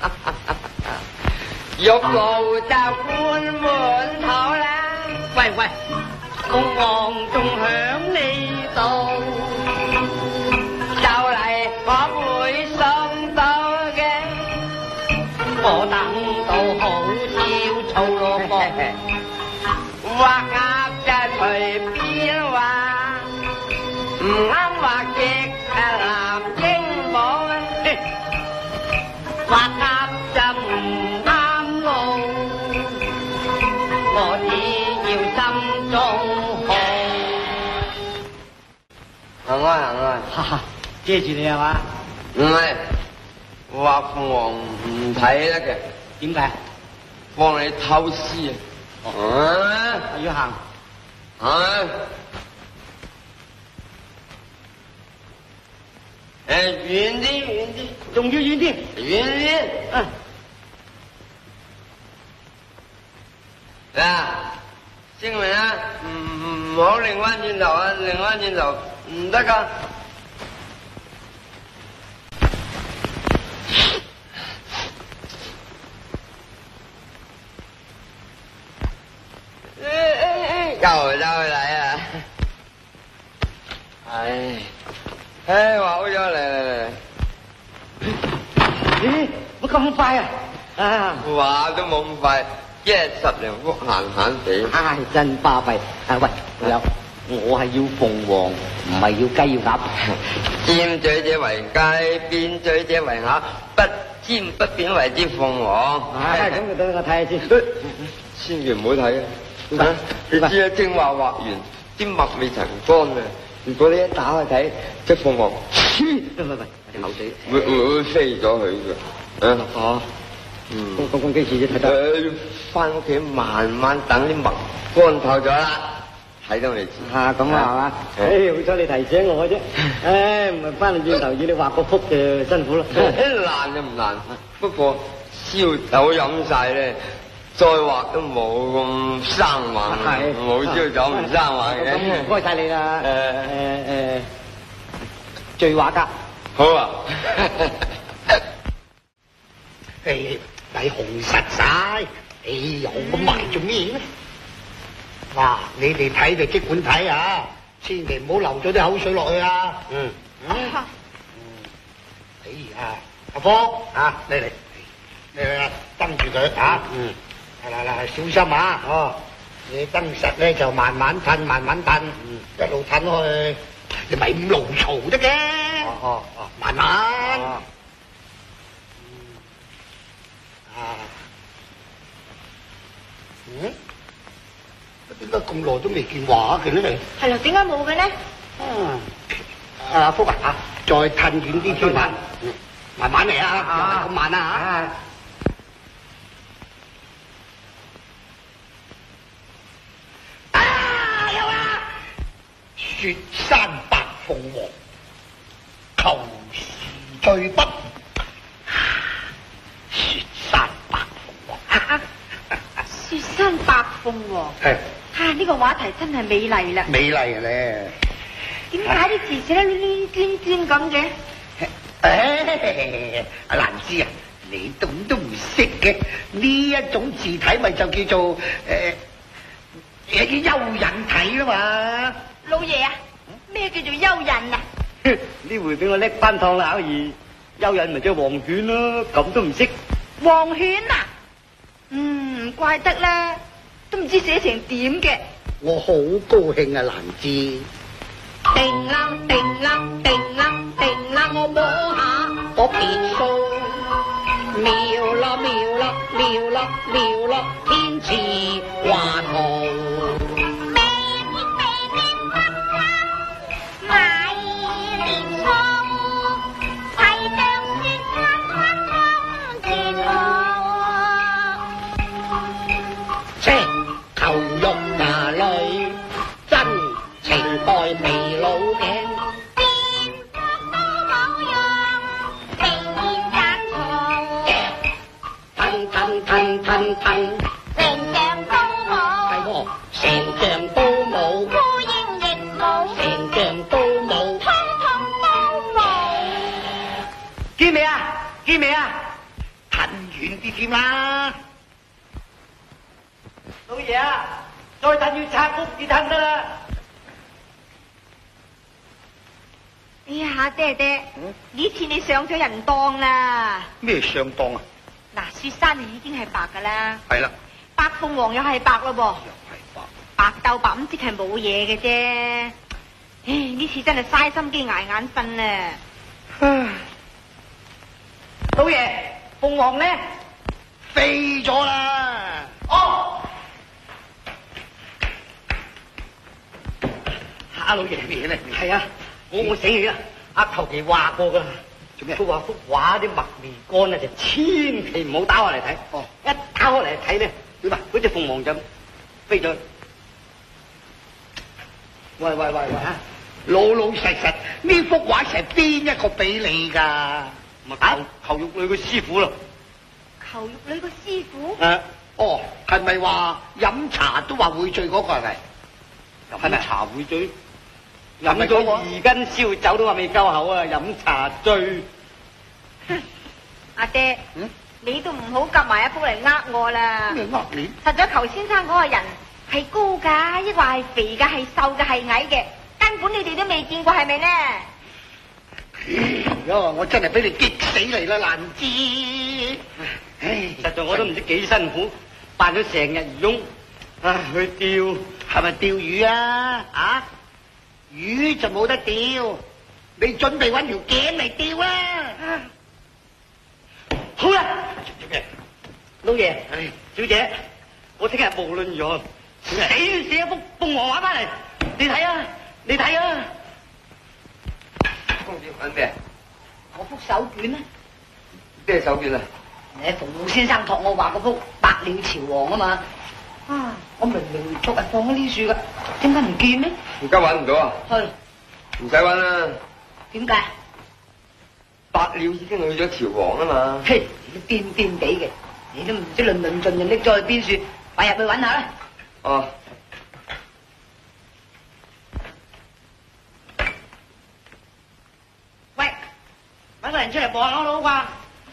玉爐就半滿肚啦。 喂，鳳凰仲響你度，就嚟我會送到嘅。我等到好少操咯噃。畫鴨就隨便畫，唔啱畫隻藍鸚鵡啊！畫鴨就唔啱路，我只要心中好。 行啊！ 哈哈，遮住你係嘛？ 唔係，畫鳳凰唔睇得嘅。 點解？ 幫你偷師啊！ 要行。 遠啲， 仲要遠啲。 嗱，證明啊，唔好擰翻轉頭啊！擰翻轉頭唔得噶。又嚟啊！唉，話好咗嚟。 咦？乜咁快啊？ 話都冇咁快，一日10零幅閒閒地。 唉，真巴閉！喂，老友，我係要鳳凰，唔係要雞要鴨。 尖嘴者為雞，扁嘴者為鴨，不尖不扁為之鳳凰。 咁就等我睇下先。 千祈唔好睇啊！你知啊，正話畫完，啲墨未曾乾啊！如果你一打開睇，隻鳳凰， 喂，隻口水會飛咗佢嘅。 咁幾時先睇得？ 翻屋企慢慢等啲墨乾透咗啦，睇到未知。 咁啊係嘛？好彩你提醒我啫。唔係翻嚟轉頭要你畫個幅就辛苦啦。 難就唔難，不過燒酒飲晒咧。再畫都冇咁生猛，冇燒酒唔生猛嘅。 咁唔該晒你啦。最畫家。 好啊。 你紅實晒，又咁埋做咩咧？嗱，你哋睇就即管睇啊，千祈唔好流咗啲口水落去啊。阿福啊，你嚟，瞪住佢啊。嗱，小心啊！你登實咧就慢慢褪，慢慢褪，一路褪開，你咪咁勞嘈得嘅。慢慢。點解咁耐都未見畫嘅咧？ 係咯，點解冇嘅咧？ 阿福啊，再褪遠啲添啊！慢慢嚟啊，咁慢啊雪山白鳳凰，求是最不。雪山白鳳凰， 雪山白鳳凰。呢個話題真係美麗啦。 美麗咧。 點解啲字寫得攣攣攣咁嘅？ 阿蘭芝啊，你都唔識嘅呢一種字體，咪就叫做有啲蚯蚓體啦嘛。 老爺啊，咩叫做蚯蚓啊？ 呢回俾我叻翻趟啦，巧兒。蚯蚓咪即係黃犬咯，咁都唔識。 黃犬啊？唔怪得啦，都唔知寫成點嘅。 我好高興啊，蘭芝。 定啦定啦定啦定啦，我摸下嗰片須，妙啦妙啦妙啦妙啦，天賜華圖。頭肉牙裏真情代未老嘅， 邊個都冇用，情願揀錯， 吞， 成像都冇， 係喎，成像都冇， 烏蠅亦冇， 成像都冇， 通通都冇。 見未啊？見未啊？ 褪遠啲添啦。 老爺啊，再褪要拆屋至褪得啦。 哎呀，爹爹，呢次你上咗人當啦。 咩上當啊？ 嗱，雪山就已經係白噶啦。 係啦。 白鳳凰又係白咯噃。 又係白。 白鬥白咁即係冇嘢嘅啫。唉，呢次真係嘥心機捱眼瞓啦。 老爺，鳳凰咧飛咗啦。 哦。 阿老爺咩咧？ 係啊，我醒起啦，阿求其話過噶啦。 做咩？ 佢話幅畫啲墨未乾啊，就千祈唔好打開嚟睇。 哦， 一打開嚟睇咧，點啊？嗰隻鳳凰就飛咗。喂啊！ 老實實，呢幅畫係邊一個俾你㗎？ 求玉女個師傅咯。 求玉女個師傅？ 係咪話飲茶都話會醉嗰個係咪？ 飲茶會醉，飲咗2斤燒酒都話未夠口啊！飲茶醉。 阿爹，你都唔好夾埋一幅嚟呃我啦。 咩呃你？ 實咗裘先生嗰個人係高㗎，抑或係肥㗎，係瘦嘅，係矮嘅，根本你哋都未見過，係咪呢？ 我真係俾你激死你啦，蘭芝！唉， 實在我都唔知幾辛苦，扮咗成日魚翁，去釣， 係咪釣魚啊？啊，魚就冇得釣，你準備揾條頸嚟釣啦！ 好啦，老爺，小姐，我聽日無論如何死都寫一幅鳳凰畫翻嚟，你睇啊，你睇啊！ 公子揾咩？ 我幅手卷啊！ 咩手卷啊？ 你馮老先生託我畫嗰幅百鳥朝王啊嘛！我明明昨日放喺呢樹噶，點解唔見呢？ 而家揾唔到啊？ 係。 唔使揾啦。 點解？ 百鳥已經去咗朝王啊嘛。 嘿，你癲癲地嘅，你都唔知論盡人拎咗去邊樹，快入去揾下啦。 哦。 喂，揾個人出嚟望下我老啩？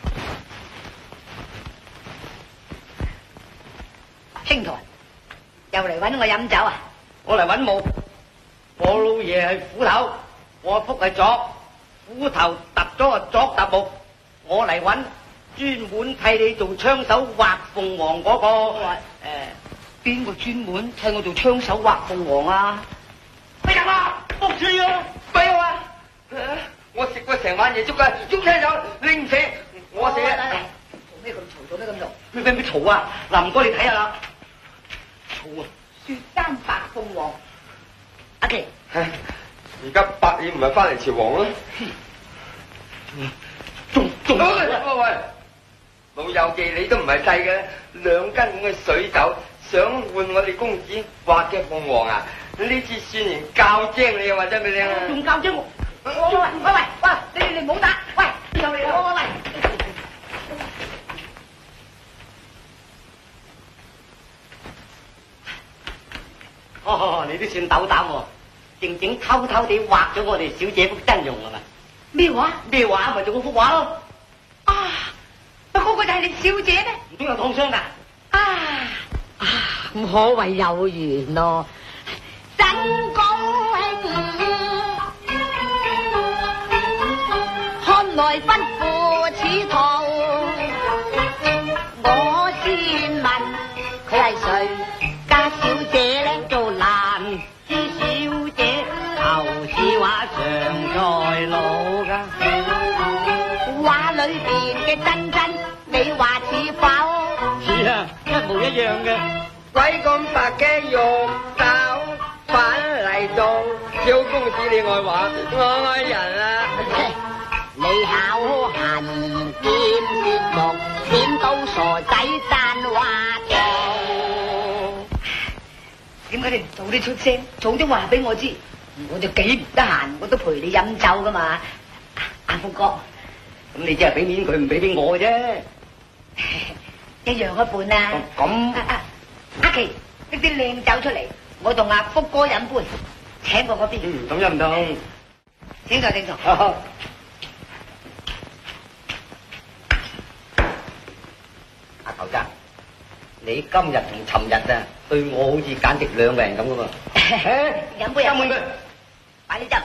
兄台，又嚟揾我飲酒啊？ 我嚟揾木，我老爺係斧頭，我福係鑿，斧頭揼咗個鑿揼木，我嚟揾專門替你做槍手畫鳳凰嗰個。 邊個專門替我做槍手畫鳳凰啊？ 咩人啊？福處啊！ 俾我啊！我食過成晚夜粥㗎，中槍手你唔食，我食啊！ 做咩咁嘈？做咩咁嘈？ 咩嘈啊？嗱，唔該你睇下啦。嘈啊！ 雪山白鳳凰，阿奇， 而家百鳥唔係翻嚟朝王啦。 仲喂，老友記你都唔係細嘅，2斤咁嘅水酒，想換我哋公子畫嘅鳳凰啊？呢次算然教精你又話真俾你啊！ 仲教精我？ 喂，你唔好打，喂，又嚟啦，喂。 你都算斗膽喎，靜靜偷偷地畫咗我哋小姐幅真容係咪？ 咩話？ 咩畫咪做嗰幅畫咯？ 嗰個就係你小姐咩？ 唔通有燙傷㗎？ 咁可謂有緣咯！真公興，看來不負此途。我先問佢係誰家小姐咧？ 做蘭枝小姐，舊時畫常在腦㗎。 畫裏邊嘅真真，你話似否？ 似啊，一模一樣嘅。 鬼咁白嘅玉手反嚟做，小公子你愛畫，我愛人啊！ 你口痕兼舌木，點到傻仔讚話嘅？點解你唔早啲出聲，早啲話俾我知？我就幾唔得閒，我都陪你飲酒噶嘛。阿福哥， 咁你只係俾面佢，唔俾面我嘅啫。 一樣一半啦。 咁阿琪，拎啲靚酒出嚟，我同阿福哥飲杯，請過嗰邊。 咁又唔同。 請坐，請坐。 阿頭仔，你今日同尋日啊，對我好似簡直兩個人咁噶嘛。 飲杯飲滿佢， 快啲執。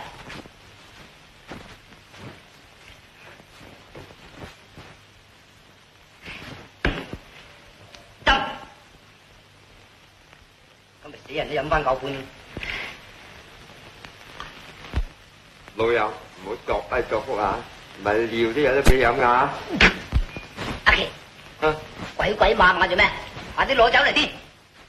咁咪死人都飲翻9罐。 老友唔好作威作福啊，唔係尿都有得俾飲噶。 阿琪，鬼鬼馬馬做咩？快啲攞酒嚟啲。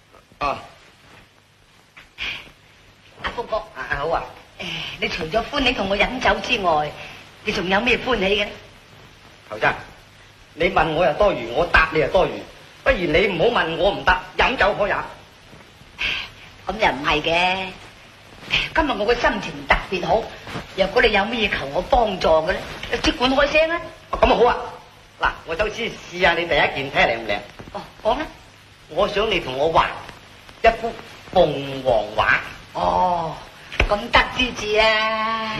阿福哥， 好啊。 你除咗歡喜同我飲酒之外，你仲有咩歡喜嘅咧？ 頭仔，你問我又多餘，我答你又多餘，不如你唔好問我唔答，飲酒可也。 咁又唔係嘅，今日我個心情特別好，若果你有咩嘢求我幫助嘅咧，即管開聲啦。 咁啊好啊，嗱，我就先試下你第一件睇下靚唔靚。 講啦。 我想你同我畫一幅鳳凰畫。 咁得之字啊！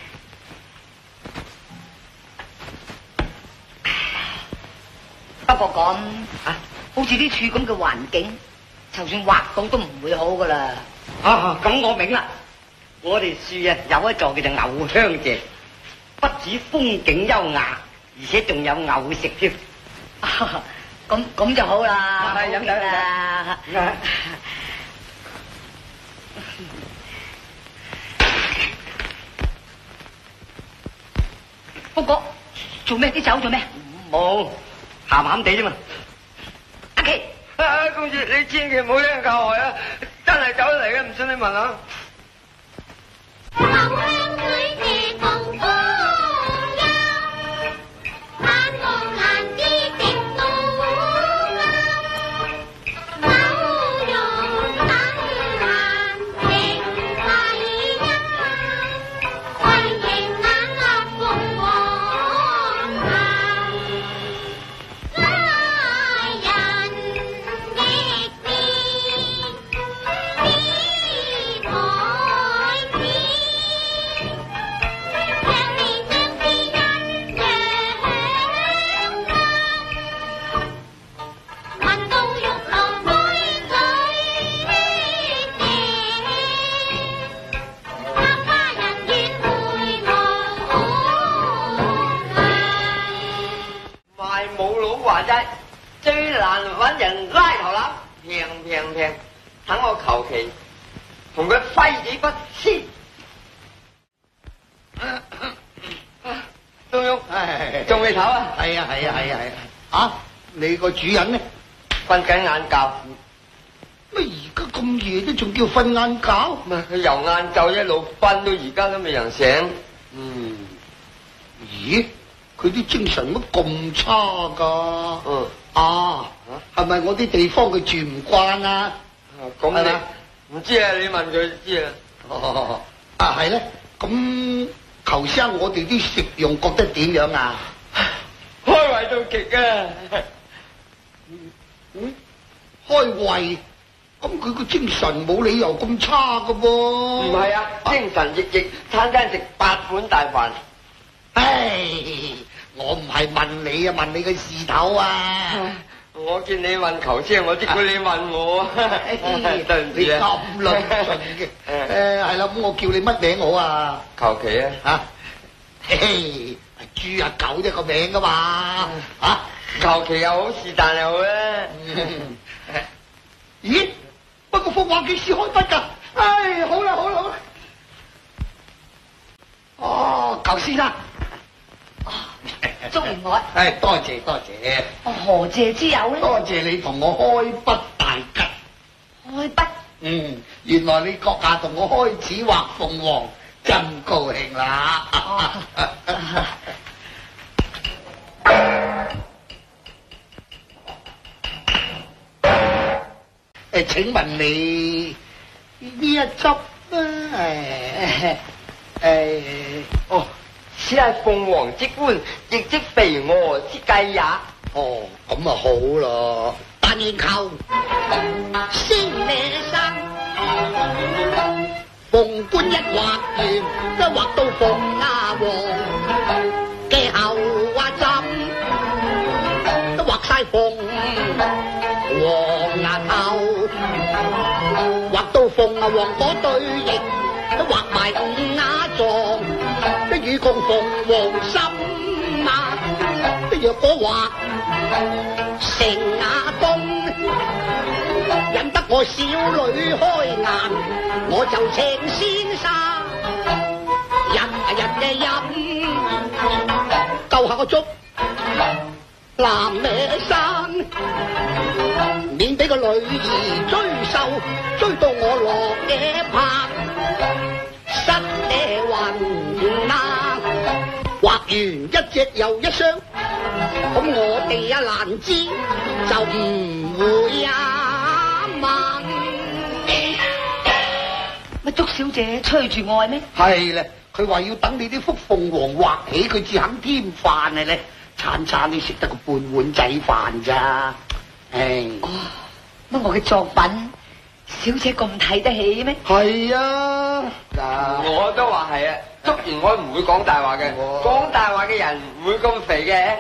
不過咁啊，好似啲樹咁嘅環境，就算畫到都唔會好噶啦。 咁我明啦。我哋樹啊有一座叫做藕香榭，不止風景優雅，而且仲有藕食添。 咁就好啦， 飲酒啦。 福哥，做咩？啲酒做咩？ 冇，鹹鹹地啫嘛。 阿琪， 公主你千祈唔好聽人教害啊！真係酒嚟嘅，唔信你問下。 藕香水斜同風幽，盼望難知直到歐，藕蓉等閒情細音，為迎眼立鳳凰後，拉人亦變知台子。 賣冇佬話齋，最難揾人拉頭攬，平，等我求其同佢揮幾筆先。東旭，仲未唞啊？ 係啊！你個主人呢？ 瞓緊晏覺。 乜而家咁夜都仲叫瞓晏覺？ 唔係佢由晏晝一路瞓到而家都未人醒。 咦？佢啲精神乜咁差噶？係咪我啲地方佢住唔慣啊？ 咁你唔知啊？你問佢知啊？ 係咧。咁頭先我哋啲食用覺得點樣啊？ 開胃到極啊！ 開胃？咁佢個精神冇理由咁差噶噃？ 唔係啊，精神奕奕，餐餐食8碗大飯。 唉，我唔係問你啊，問你個事頭啊！ 我見你問求先，我即管你問我。對唔住啊！ 你咁論盡嘅。係啦，咁我叫你乜名好啊？ 求其啊！ 嚇，嘿，豬啊狗一個名噶嘛？ 求其又好，是但又好啊！ 咦？不過幅畫幾時開筆㗎？唉，好啦。舊先生。 祝唔我。 多謝。 何謝之有咧？ 多謝你同我開筆大吉。 開筆？ 原來你閣下同我開始畫鳳凰，真高興啦！請問你呢一執此係鳳凰之冠，亦即肥鵝之計也。 咁啊好咯。但願求先呢生，鳳冠一畫完，都畫到鳳牙王嘅後畫針，都畫晒鳳凰牙頭，畫到鳳牙王嗰對翼，都畫埋五牙狀，都與共鳳凰心啊！若果畫成牙公，引得我小女開眼，我就請先生日飲，救下個粥南咩山，免俾個女兒追獸，追到我落野拍失嘅魂啊！畫完一隻又一雙，咁我哋難知就唔會問。 乜祝小姐催住愛咩？ 係咧，佢話要等你啲幅鳳凰畫起，佢至肯添飯嘅咧。餐餐你食得個半碗仔飯咋？唉， 乜我嘅作品小姐咁睇得起咩？ 係啊，我都話係啊。竹園我唔會講大話嘅，講大話嘅人唔會咁肥嘅。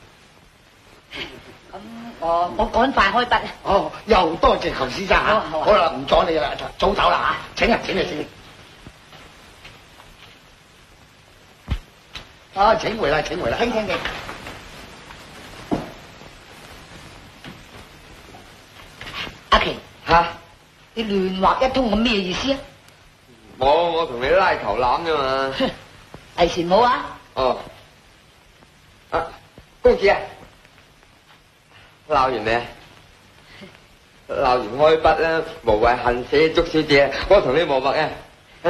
咁我趕快開筆。 哦，又多謝侯先生嚇。好啦，唔阻你啦，早走啦嚇。請啊，請。啊，請回啦。請。 阿琪嚇， 你亂畫一通咁咩意思啊？ 我同你拉球攬啫嘛。 係前冇啊？ 哦，啊，公子啊，鬧完未啊？鬧完開筆啦，無謂恨死祝小姐，我同你磨墨啊。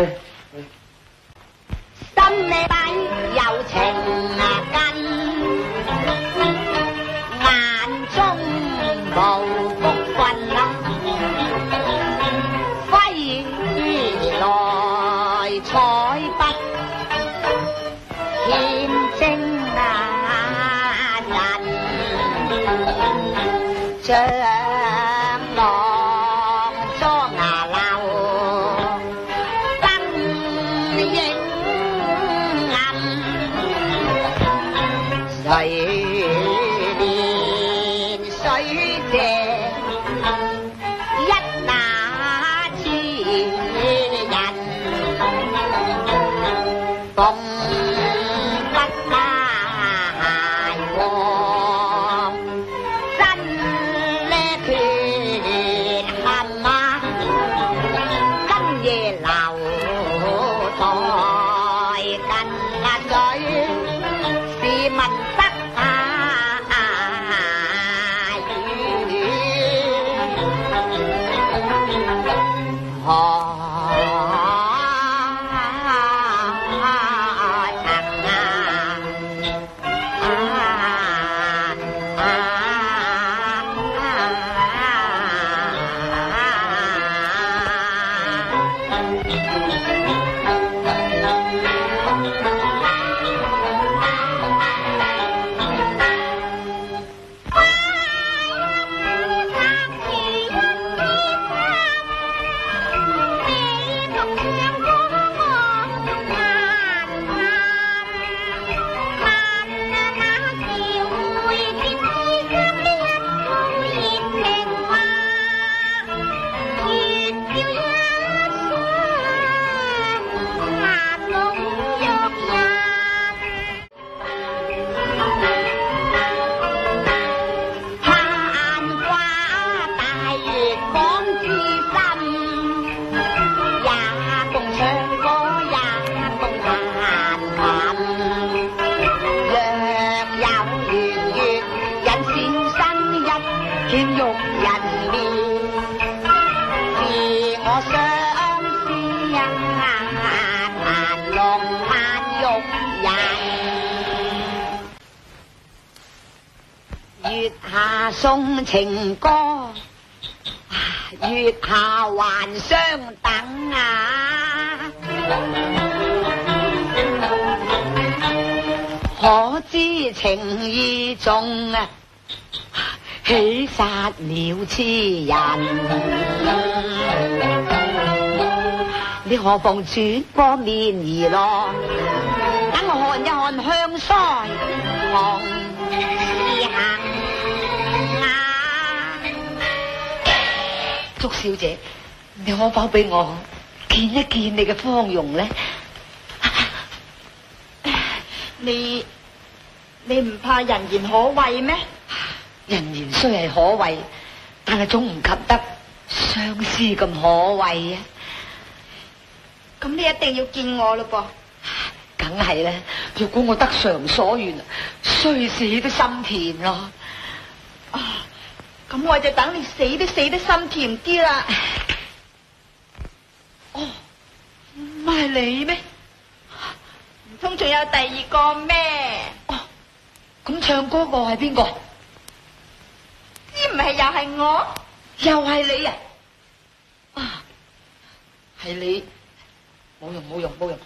心裏底有情根，眼中無福分啦，揮來彩筆見證人，將浪裝牙流燈影暗，水連水借一那痴人，共不大王真呢缺陷啊，今夜流在近水，試問得月下送情歌，月下還相等啊！可知情意重啊，喜殺了痴人。你何妨轉過面而來，等我看一看香腮紅是行啊！祝小姐，你可否俾我見一見你嘅芳容呢？ 你唔怕人言可畏咩？ 人言雖係可畏，但係總唔及得相思咁可畏啊！ 咁你一定要見我咯噃？ 梗係啦！若果我得償所願，雖死都心甜咯。 啊，咁我就等你死都心甜啲啦。 哦，唔係你咩？ 唔通仲有第二個咩？ 哦，咁唱歌個係邊個？ 知唔係又係我？ 又係你啊！啊，係你。冇用。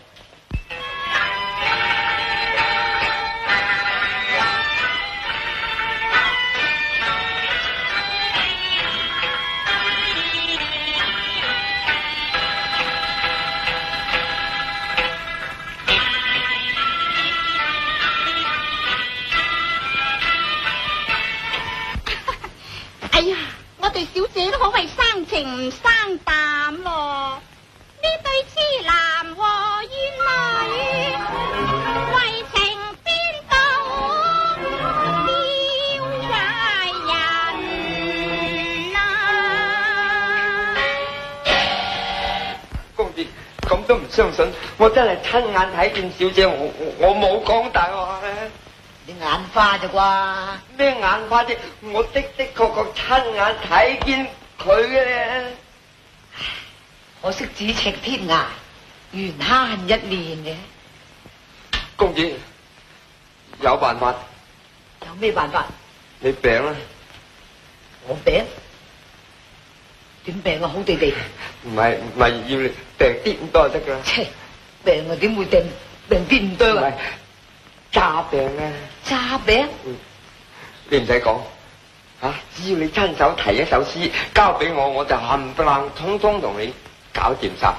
諗都唔相信，我真係親眼睇見小姐，我冇講大話咧。 你眼花咋啩？ 咩眼花啫？我的確親眼睇見佢嘅咧。 可惜咫尺天涯，緣慳一念嘅。 公子有辦法？ 有咩辦法？ 你病啦？ 我病？點病啊？好地地。 唔係要你病啲咁多就得噶。 切，病啊點會病啲咁多啊？ 詐病啊！ 詐病？ 你唔使講吓，只要你親手提一首詩交俾我，我就冚唪唥通通同你搞掂晒。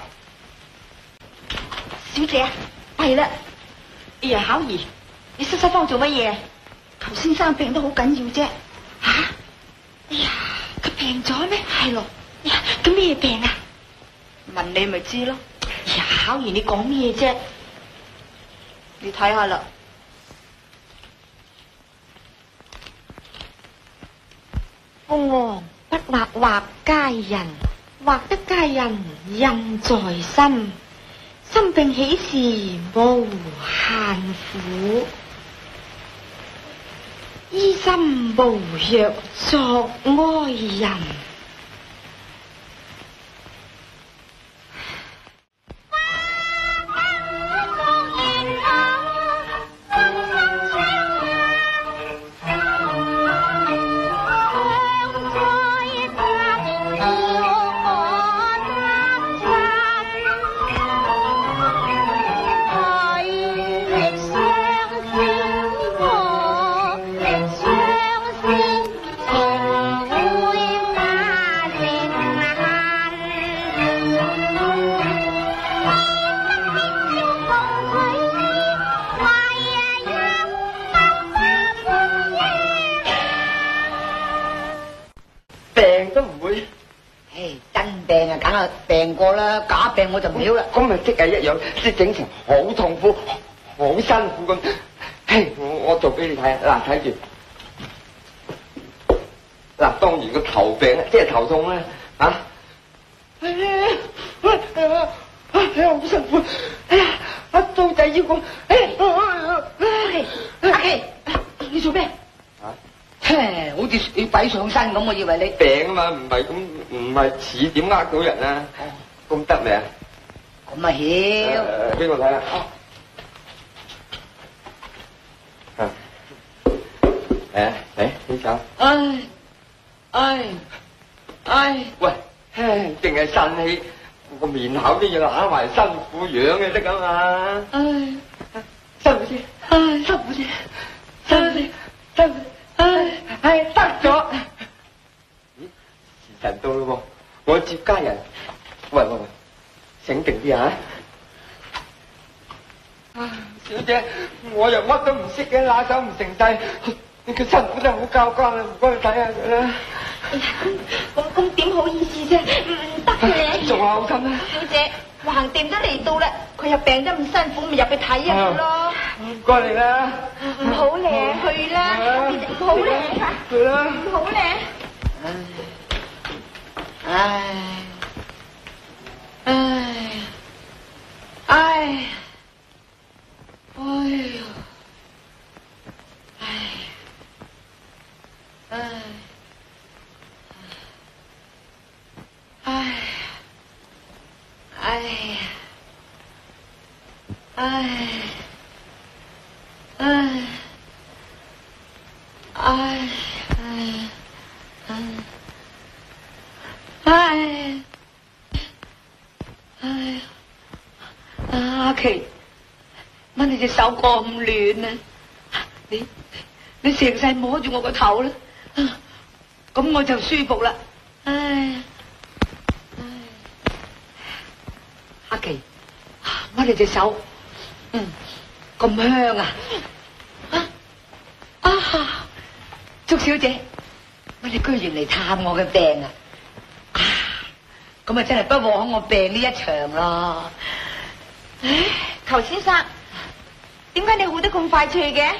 小姐，係啦。哎呀，巧兒，你失慌做乜嘢？求先生病得好緊要啫。吓？哎呀，佢病咗咩？係咯。哎呀，咁咩病啊？問你咪知咯。哎呀，巧兒，你講咩啫？你睇下啦。鳳凰不畫畫佳人，畫得佳人印在心。心病喜事無限苦，醫心無藥作哀人。 病過啦，假病我就唔曉啦。 咁咪即係一樣，即係整成好痛苦、好辛苦咁。嘿，我做俾你睇，嗱睇住。嗱，當然個頭病即係頭痛咧，啊！哎呀，好辛苦！哎呀，阿刀仔腰咁， 阿琪，你做咩？ 啊？ 好似你鬼上身咁，我以為你病啊嘛，唔係咁，唔係似點呃到人啊？咁得未啊？ 咁啊曉， 俾我睇下。嚟呢手。喂，淨係呻氣，個面口啲嘢揦埋辛苦樣嘅得噶嘛？辛苦啲，辛苦啲，辛苦啲，辛苦啲。得咗。咦，時辰到咯喎，我接家人。喂，醒定啲啊！小姐，我又乜都唔識嘅，拿手唔成勢，你佢辛苦得好交關啦，唔該你睇下佢啦。 哎呀，咁點好意思啫？唔得嘅。 仲有心啦。 小姐，橫掂都嚟到啦，佢又病得咁辛苦，咪入去睇下佢咯。 唔該你啦。 唔好咧，去啦。唔好咧， 去啦。 唔好咧。 阿琪，乜你隻手咁亂啊？你成世摸住我個頭啦，咁我就舒服啦。阿琪，乜你隻手咁香啊？祝小姐，乜你居然嚟探我嘅病啊？咁啊真係不枉我病呢一場咯。 求先生，點解你好得咁快脆嘅？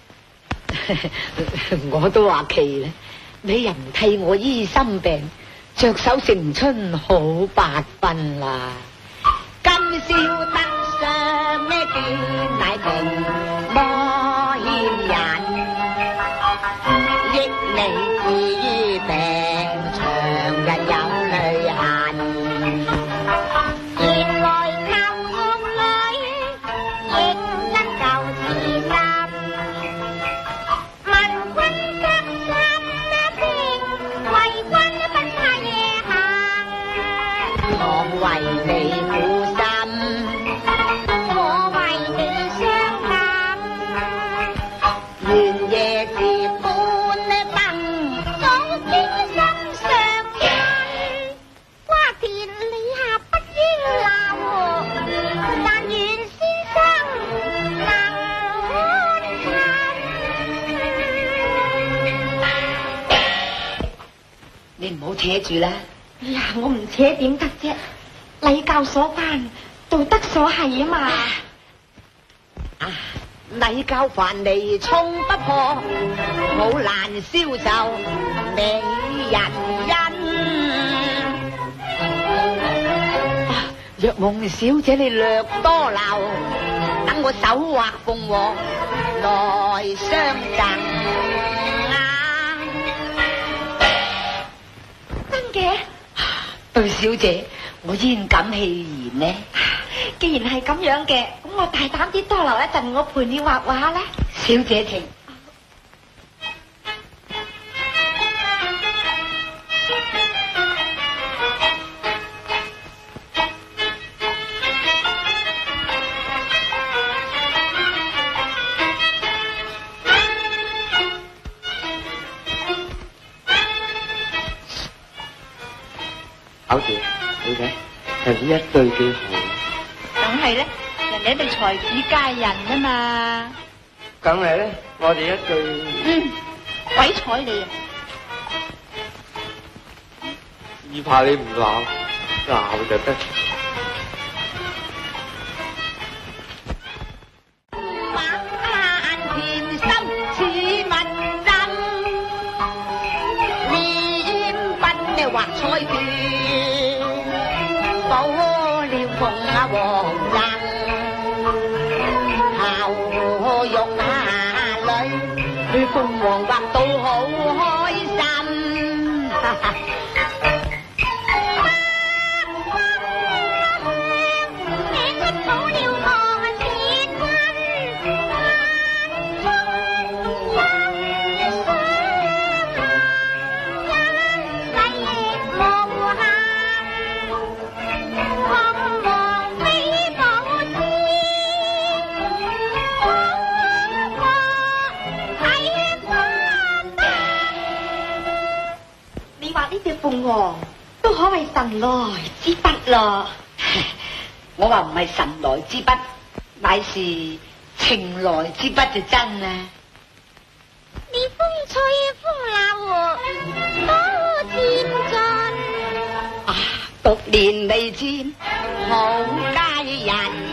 我都話奇啦，你人替我醫心病， 着手成春好8分啦。今宵得上咩見乃平莫欠人，益你至於病長日有淚痕。 原來舊夢裏亦因舊時心，問君得心定，為君不怕夜行。 倘為你苦心， 我為你傷感， 願夜是半燈， 早經心上親。瓜田李下不應鬧，但願先生能安親。 你唔好扯住啦。 哎呀，我唔扯點得啫？禮教所關，道德所係啊嘛。 禮教藩籬衝不破，好難消受美人恩。若夢小姐你略多留，等我手畫鳳凰來相贈啊！ 真嘅？ 對小姐，我焉敢戲言呢？ 既然係咁樣嘅，咁我大膽啲多留一陣，我陪你畫畫啦。 小姐請。 好姐，你睇頭先一對幾好。 梗係咧，人哋一對才子佳人啊嘛。 梗係咧，我哋一對。 鬼睬你啊！ 只怕你唔鬧，鬧就得。 甜心似蜜針，臉筆呢畫彩卷，補了鳳啊黃鶯，後用下裏鳳凰畫到好開心。 鳳凰都可謂神來之筆咯。 我話唔係神來之筆，乃是情來之筆就真啊！ 你風吹風鬧多漸盡， 獨憐未見好佳人。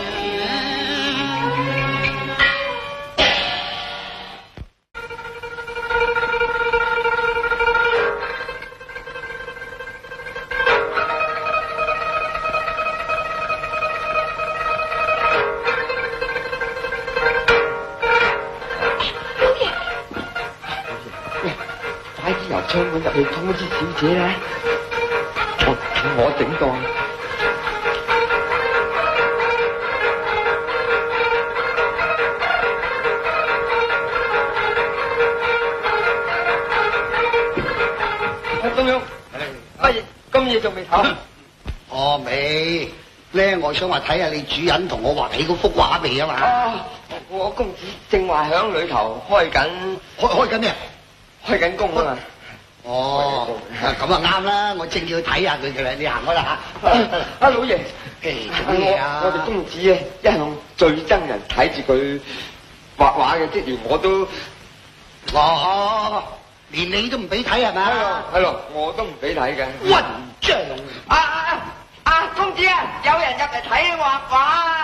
窗門入去通知小姐啦，我整檔。東庸，乜嘢今夜仲未唞？ 哦，未咧，我想話睇下你主人同我畫起嗰幅畫未啊嘛。 我公子正話響裏頭開緊咩？開緊工啊嘛。 哦，咁啊啱啦，我正要睇下佢嘅啦，你行開啦嚇。 阿老爺， 做咩啊？ 我哋公子啊，一向最憎人睇住佢畫畫嘅，即係我都， 連你都唔俾睇係咪？ 係咯，我都唔俾睇嘅。 混帳！ 公子啊，有人入嚟睇畫畫。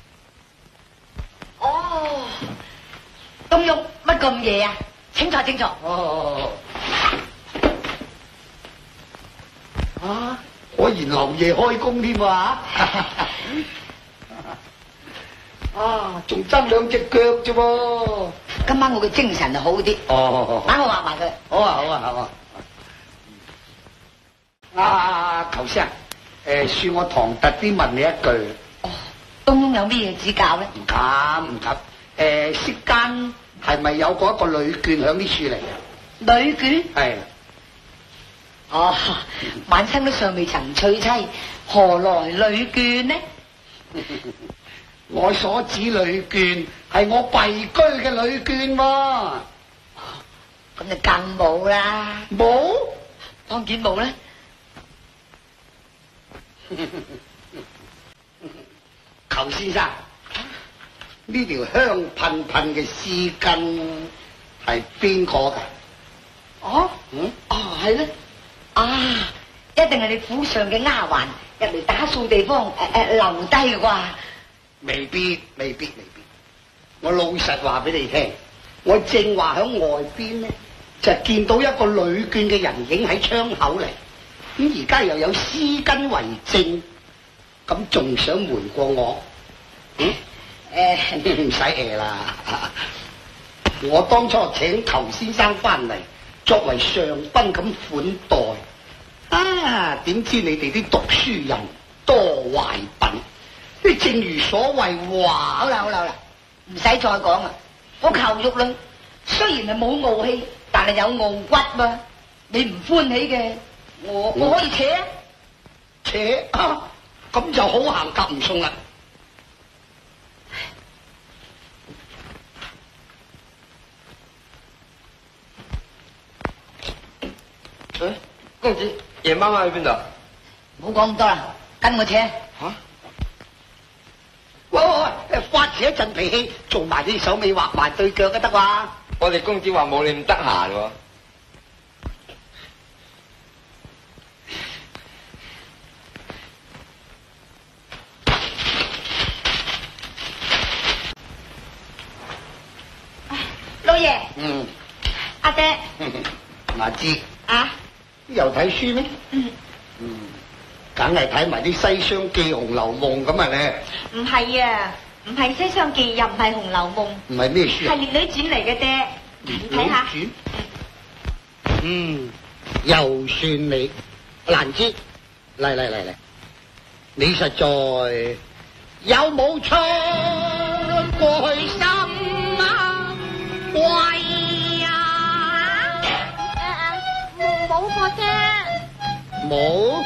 哦，東庸乜咁夜啊？請坐。 啊，果然漏夜開工添啊！啊，仲爭兩隻腳啫喎！ 今晚我嘅精神就好啲。 哦， 等我畫埋佢。 好啊，好啊，好啊！求生，恕我唐突啲問你一句。 哦，東東有咩嘢指教咧？ 唔敢唔敢。息間係咪有過一個女眷響呢處嚟啊？ 女眷？ 係。 哦，晚生都尚未曾娶妻，何來女眷呢？ 我所指女眷係我避居嘅女眷喎。 咁就更冇啦。 冇？ 當然冇啦。 裘先生，呢條香噴噴嘅絲巾係邊個㗎？ 哦，係咧。啊，一定係你府上嘅丫鬟入嚟打掃地方留低嘅啩？ 未必。我老實話俾你聽，我正話響外邊咧，就見到一個女眷嘅人影喺窗口嚟。咁而家又有絲巾為證，咁仲想瞞過我？唔使啦。我當初請裘先生翻嚟，作為上賓咁款待。啊，點知你哋啲讀書人多懷品？你正如所謂話。 好啦，唔使再講啦。我裘玉女雖然係冇傲氣，但係有傲骨嘛。你唔歡喜嘅，我可以扯啊，咁就好行夾唔送啦。 公子，夜媽媽去邊度？ 唔好講咁多啦，跟我扯。 嚇！ 喂，發起一陣脾氣，做埋啲手尾畫埋對腳都得啩？ 我哋公子話冇你咁得閒喎。 老爺。阿爹。 阿芝。 啊？ 又睇書咩？梗係睇埋啲《西廂記》《紅樓夢》咁啊咧。 唔係啊，唔係《西廂記》，又唔係《紅樓夢》。 唔係咩書啊？ 係《烈女傳》嚟嘅爹。你睇下。 又算你蘭芝，嚟，你實在有冇錯過去心啊？喂啊！ 冇個啫。 冇。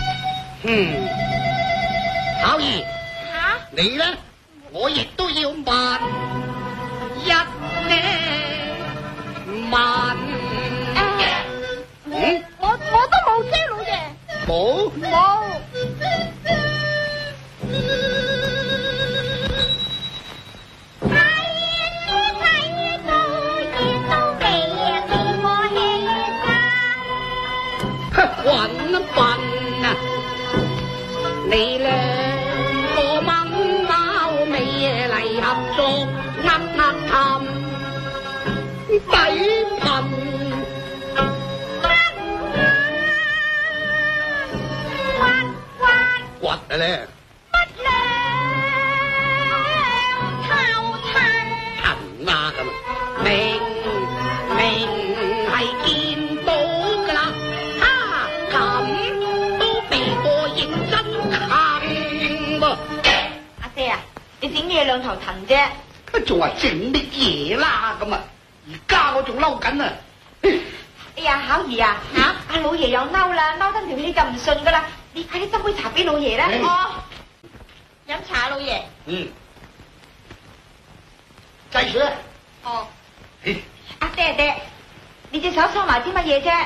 巧兒。 吓？ 你咧？我亦都要問一問。 我都冇啫，老爺。 冇。滾笨啊！你兩個蚊貓尾嚟合作，氹底貧。掘啊咧！ 乜兩頭騰啊咁啊！明係見到噶啦，咁都俾我認真冚噃。 阿爹啊，你整嘢兩頭騰啫？ 仲話整乜嘢啦咁啊！而家我仲嬲緊啊！ 哎呀，巧兒啊，阿老爺又嬲啦，嬲得條氣就唔順噶啦。你快啲斟杯茶俾老爺啦。飲茶老爺。 制水啊！ 阿爹，你隻手收埋啲乜嘢啫？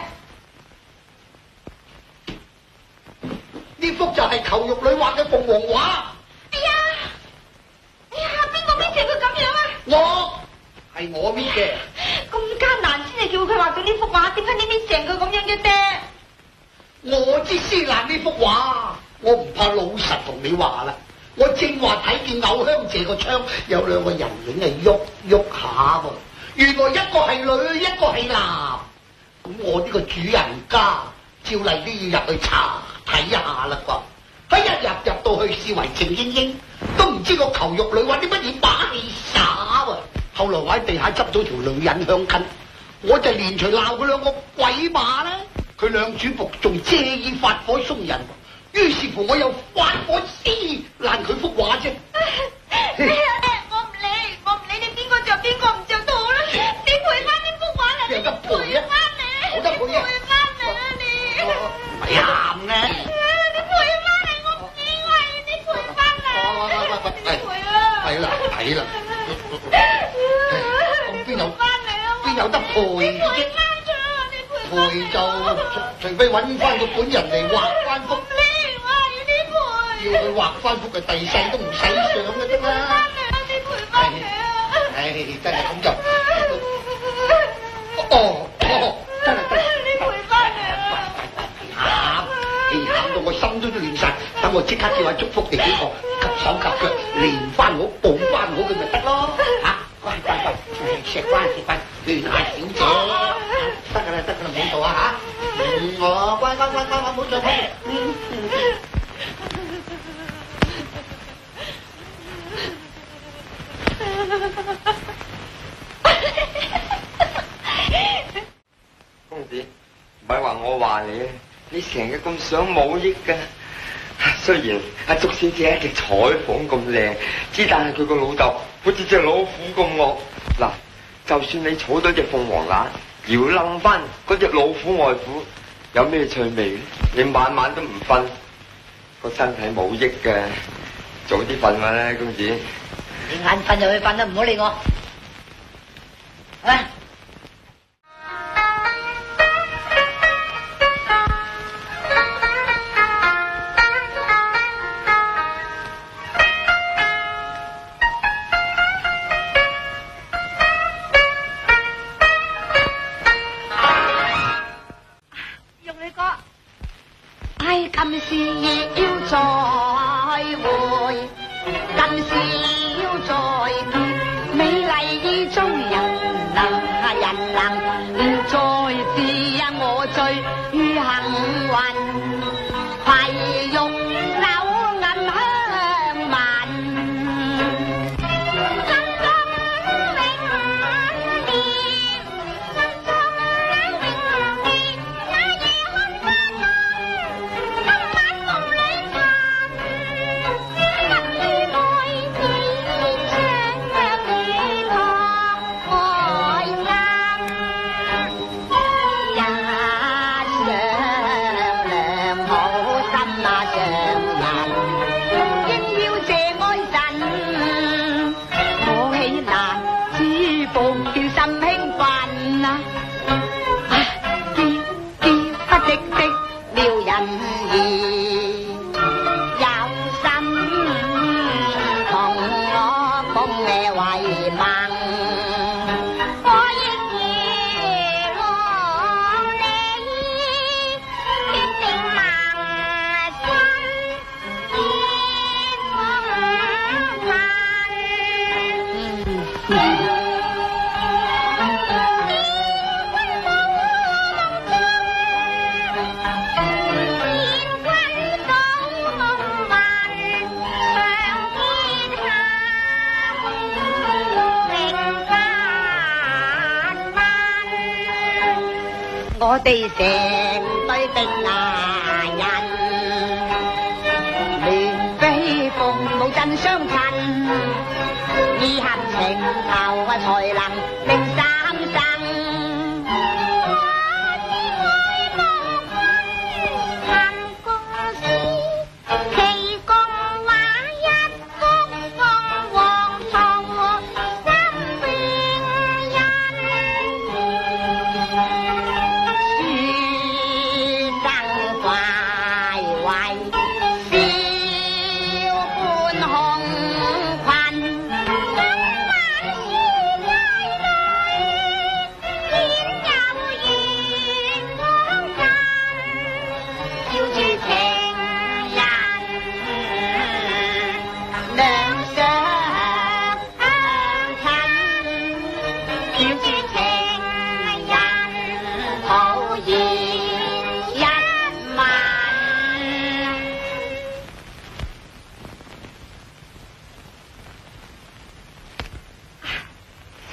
呢幅就係裘玉女畫嘅鳳凰畫。 哎呀，邊個搣成佢咁樣啊？ 係我搣嘅。 咁艱難先係叫佢畫到呢幅畫，點解你搣成佢咁樣嘅爹？ 我知撕爛呢幅畫，我唔怕老實同你話啦。我正話睇見藕香姐個窗有兩個人影係喐下喎，原來一個係女，一個係男。咁我呢個主人家照例都要入去查睇下啦啩。喺一入到去，視為靜英英，都唔知個球肉女揾啲乜嘢把戲耍啊！後來我喺地下執到條女人香巾，我就連隨鬧佢兩個鬼馬啦。佢兩主僕仲借意發火鬆人，於是乎我又發火撕爛佢幅畫啫。 我唔理，你邊個着邊個唔着都好啦，你賠翻呢幅畫嚟， 有得賠啊！ 賠翻嚟， 冇得賠啊！ 賠翻嚟啊你！ 咪喊咧！ 你賠翻嚟，我唔以為你賠翻嚟。 係啦，係啦，邊有得賠啫？賠就除非揾翻個本人嚟畫翻幅。要佢畫翻幅嘅第世都唔使上嘅啫嘛。唉，真係咁就。真係。 你賠翻嚟啊！ 喊到我心都亂晒，等我即刻叫阿祝福地幾個急手急腳連翻我補翻我佢咪得咯嚇！乖，食翻，亂下小姐，得㗎啦，唔好做啊嚇！我乖，唔好再聽。 公子，唔係話我話你啊，你成日咁想冇益㗎。雖然阿祝小姐嘅彩鳳咁靚，之但係佢個老豆好似隻老虎咁惡。嗱，就算你娶到隻鳳凰乸，要冧翻嗰隻老虎外父，有咩趣味咧？你晚晚都唔瞓，個身體冇益嘅，早啲瞓啦，公子。 你眼瞓就去瞓啦，唔好理我。啊！ 今宵再會，今宵再見，美麗中人能再知我最幸運，攜玉手銀香紋，心中永念，心中永念，那夜看花燈。我哋成對的牙人，聯飛鳳舞真相襯，意合情投才能令三生。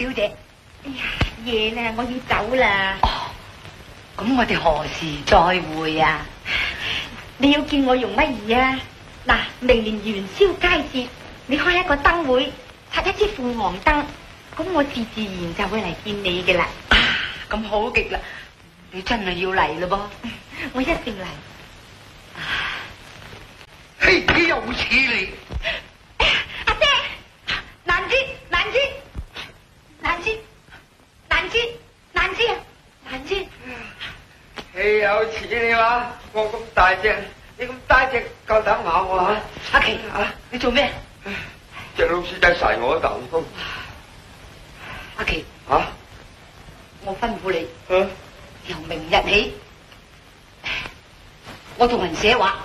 小姐。 哎呀，夜啦，我要走啦。 哦，咁我哋何時再會啊？ 你要見我用乜嘢啊？嗱，明年元宵佳節，你開一個燈會，插一支鳳凰燈，咁我自然就會嚟見你嘅啦。 啊，咁好極啦！你真係要嚟嘞噃？ 我一定嚟。 嘿，你又似你。 阿姐，蘭芝啊，蘭芝。 豈有此理話！我咁大隻，你咁大隻，夠膽咬我嚇？ 阿琪啊，你做咩？ 隻老鼠仔噬我一啖。 阿琪嚇！ 我吩咐你，由明日起，我同人寫畫。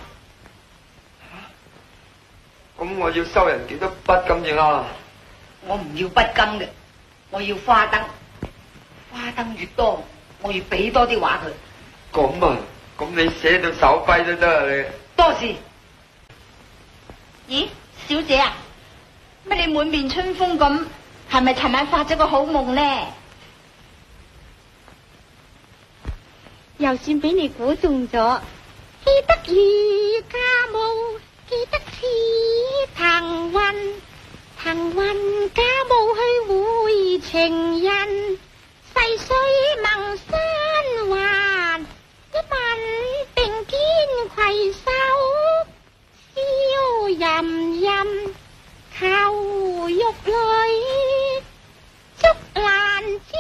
咁我要收人幾多筆咁樣啊？ 我唔要筆金嘅，我要花燈。花燈越多，我越俾多啲畫佢。 咁啊，咁你寫到手跛都得啊你。 多事。 咦，小姐啊，乜你滿面春風咁，係咪尋晚發咗個好夢呢？又算俾你估中咗。記得如家務，記得似騰雲，騰雲家務去會情人，細水盟山環，一吻並肩攜手，笑吟吟，求玉女竹蘭枝，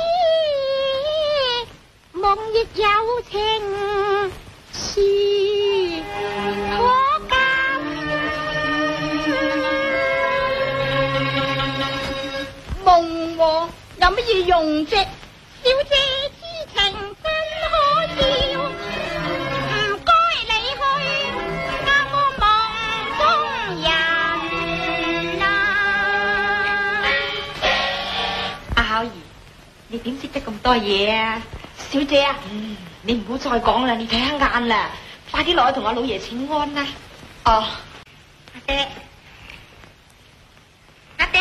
夢亦有情樹可鑑。夢喎，有乜嘢用啫？小姐之情真可笑，唔該你去啱我夢中人啊！ 阿巧兒，你點識得咁多嘢啊？小姐啊，你唔好再講啦，你睇下眼啦，快啲落去同阿老爺請安啦。 哦， 阿爹，阿爹。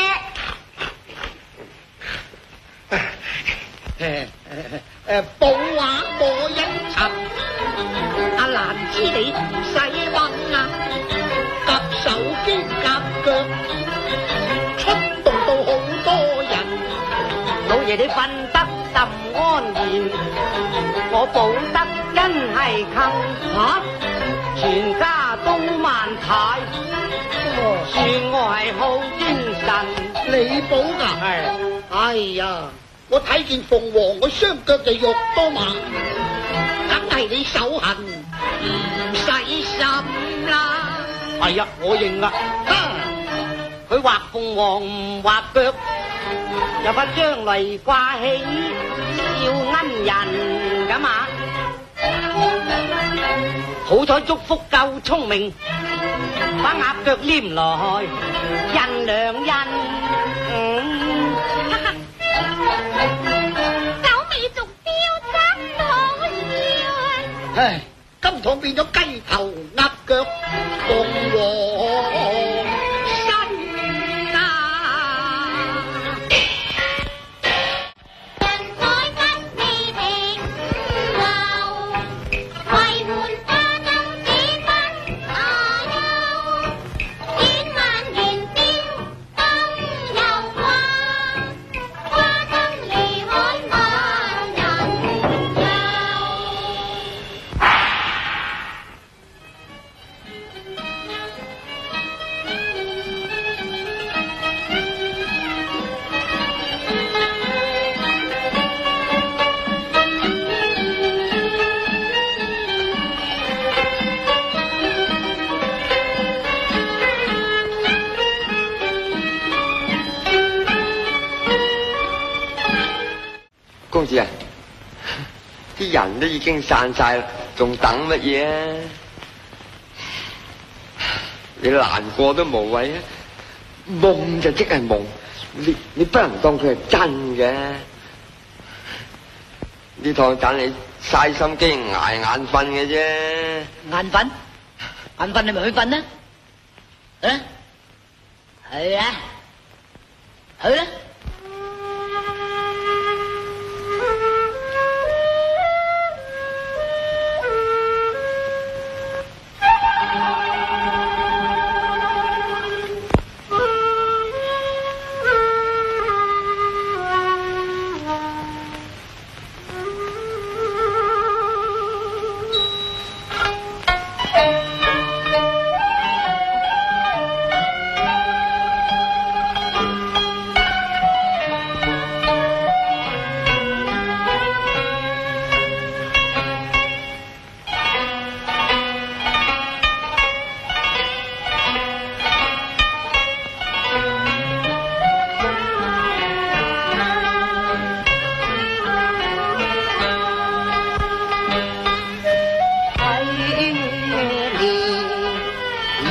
寶畫過一層，阿蘭知你唔使問啊，夾手兼夾腳，出動到好多人。 老爺你瞓得甚安然，我保得真係襟嚇！ 全家都萬太，算我係好精神。 你保㗎？ 係。 哎呀！我睇見鳳凰個雙腳就肉多麻，梗係你手痕，唔使心啦。 係啊，我認啦。佢畫鳳凰唔畫腳，又怕將來掛起笑恩人咁啊！好彩祝福夠聰明，把鴨腳黏落去，印兩印。 狗尾續貂真好笑啊！ 唉，今堂變咗雞頭鴨腳鳳凰身啊！ 人才不未平流，為換花燈只分下優，千萬元標燈又掛，花燈離海萬人遊。 公子啊，啲人都已經散晒啦，仲等乜嘢啊？你難過都無謂啊！夢就即係夢，你不能當佢係真嘅。呢趟等你嘥心機捱眼瞓嘅啫。 眼瞓？眼瞓你咪去瞓啦。啊？係啊，去啦。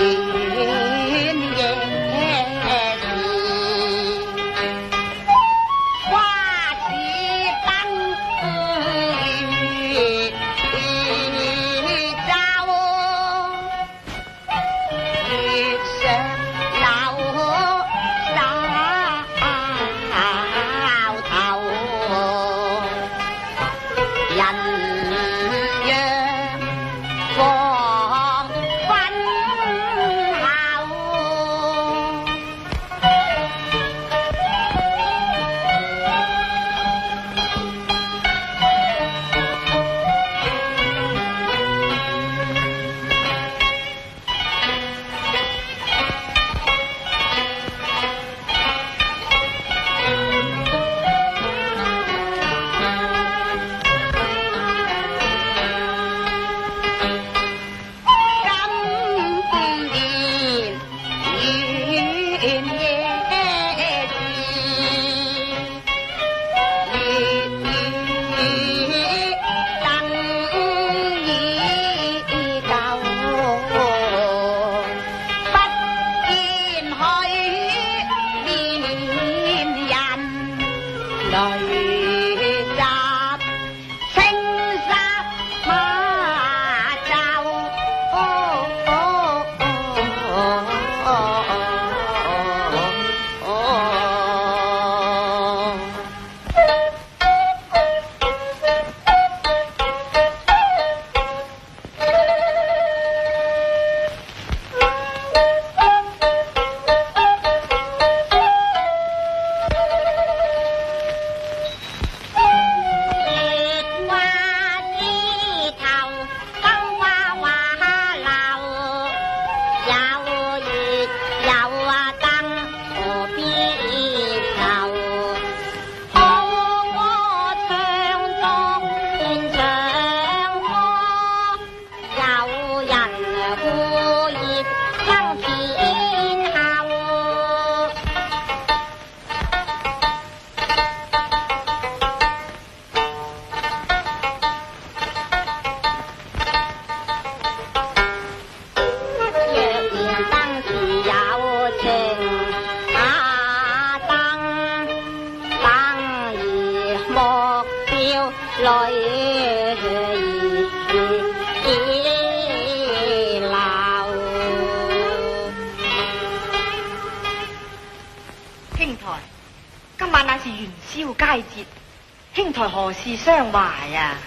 兄台，今晚乃是元宵佳節，兄台何事相懷啊？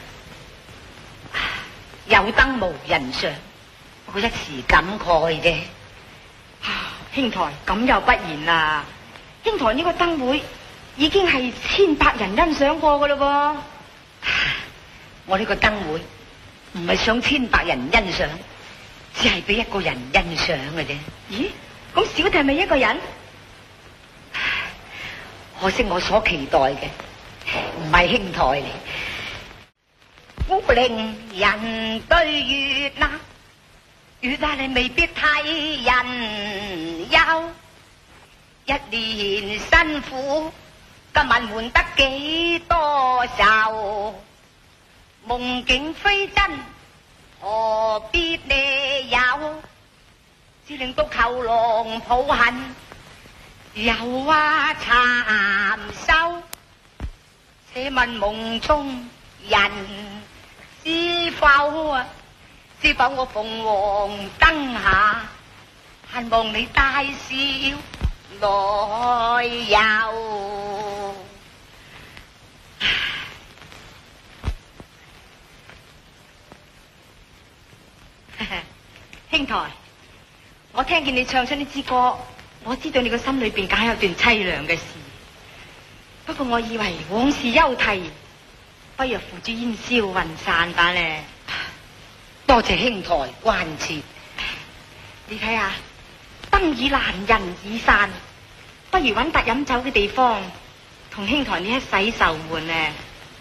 有燈無人上，我一時感慨啫。 兄台咁又不然啦，兄台呢個燈會已經係千百人欣賞過噶嘞噃。 我呢個燈會唔係想千百人欣賞，只係俾一個人欣賞嘅啫。 咦？咁小弟係咪一個人？ 可惜我所期待嘅唔係兄台嚟。孤零人對月啦，月啊你未必睇人憂，一年辛苦，今晚換得幾多愁？夢境非真，何必呢有？只令到囚籠抱恨，又話殘收。且問夢中人是否我鳳凰燈下，盼望你帶笑來遊。 兄台，我聽見你唱出呢支歌，我知道你個心裏邊梗係有段凄涼嘅事。不過我以為往事休替，不如付諸煙消雲散吧咧。 多謝兄台關切。 你睇下，燈已闌人已散，不如揾笪飲酒嘅地方，同兄台你一洗愁悶咧。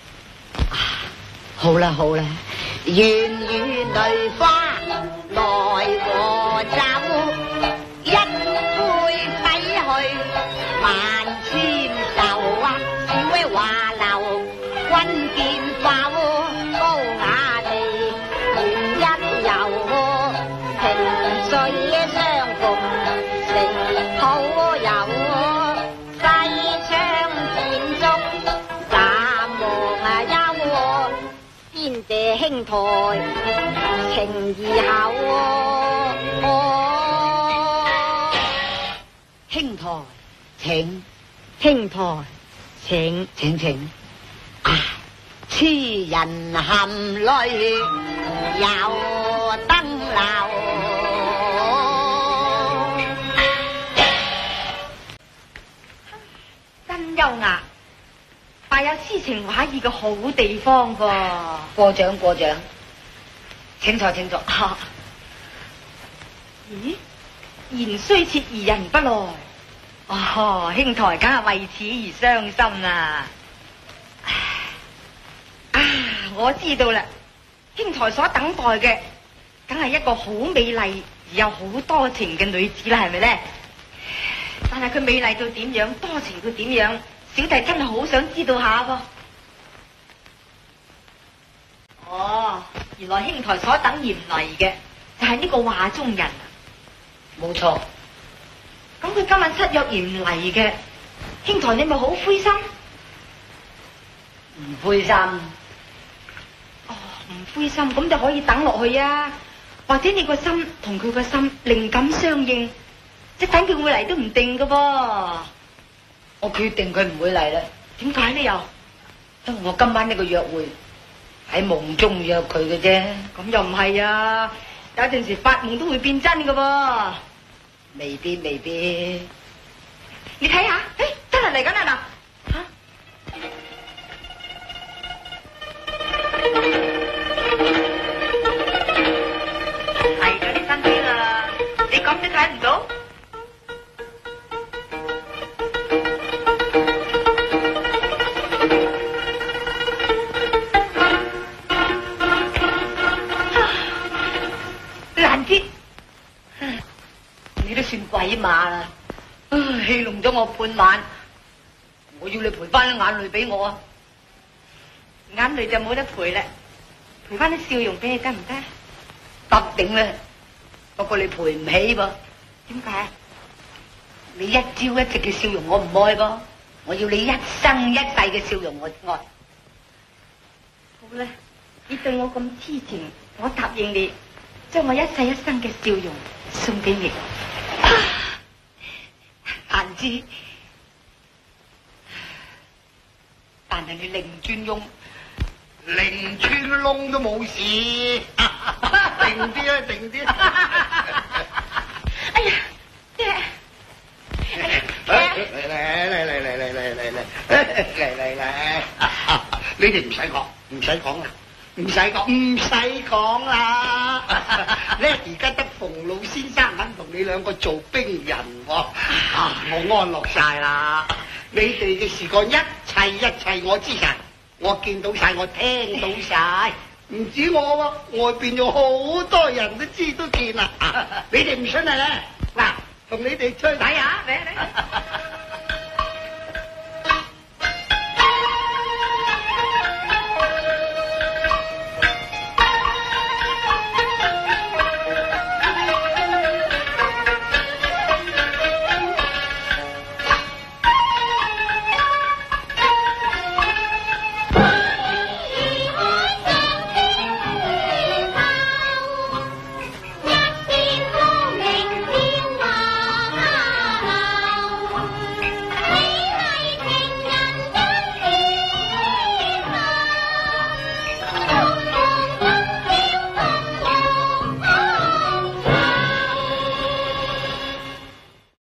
好啦好啦，願與淚花來和酒，一杯洗去萬千愁啊！小威華樓君見否？高雅地願一遊，萍水相共情好友，西窗前中暫忘憂，先謝兄台情義厚。 兄台請， 兄台請。 請。痴人含淚又登樓。 真優雅，大有詩情畫意嘅好地方噃。 過獎，請坐。 咦，言雖切而人不來。哦，兄台梗係為此而傷心啦。我知道啦，兄台所等待嘅，梗係一個好美麗而又好多情嘅女子啦，係咪咧？但係佢美麗到點樣，多情到點樣，小弟真係好想知道下噃。哦，原來兄台所等而唔嚟嘅，就係呢個畫中人。 冇錯。 咁佢今日失約而唔嚟嘅，兄台你咪好灰心？ 唔灰心。 哦，唔灰心，咁就可以等落去啊。或者你個心同佢個心靈感相應，即等佢會嚟都唔定噶噃。 我決定佢唔會嚟啦。 點解呢又？ 因為我今晚呢個約會喺夢中約佢嘅啫。 咁又唔係啊，有陣時發夢都會變真噶噃。 未必。 你睇下，真係嚟緊啦嗱。嚟咗你身邊啦，你咁都睇唔到？蘭芝， 你都算鬼馬啦！戲弄咗我半晚，我要你賠翻啲眼淚俾我啊！ 眼淚就冇得賠啦，賠翻啲笑容俾你得唔得？ 得頂咧，不過你賠唔起噃。 點解？ 你一朝一夕嘅笑容我唔愛噃，我要你一生一世嘅笑容我愛。 好啦，你對我咁痴情，我答應你，將我一世一生嘅笑容送俾你。 閒之，但係你擰轉窿， 擰穿窿都冇事，定啲啦，定啲。 哎呀， 嚟，你哋唔使講啦。咧而家得馮老先生肯同你兩個做兵人喎，我安樂晒啦。你哋嘅事幹一切我知晒，我見到晒，我聽到晒。唔止我喎，外邊有好多人都知都見啦。你哋唔信係咧？嗱，同你哋出去睇下，嚟。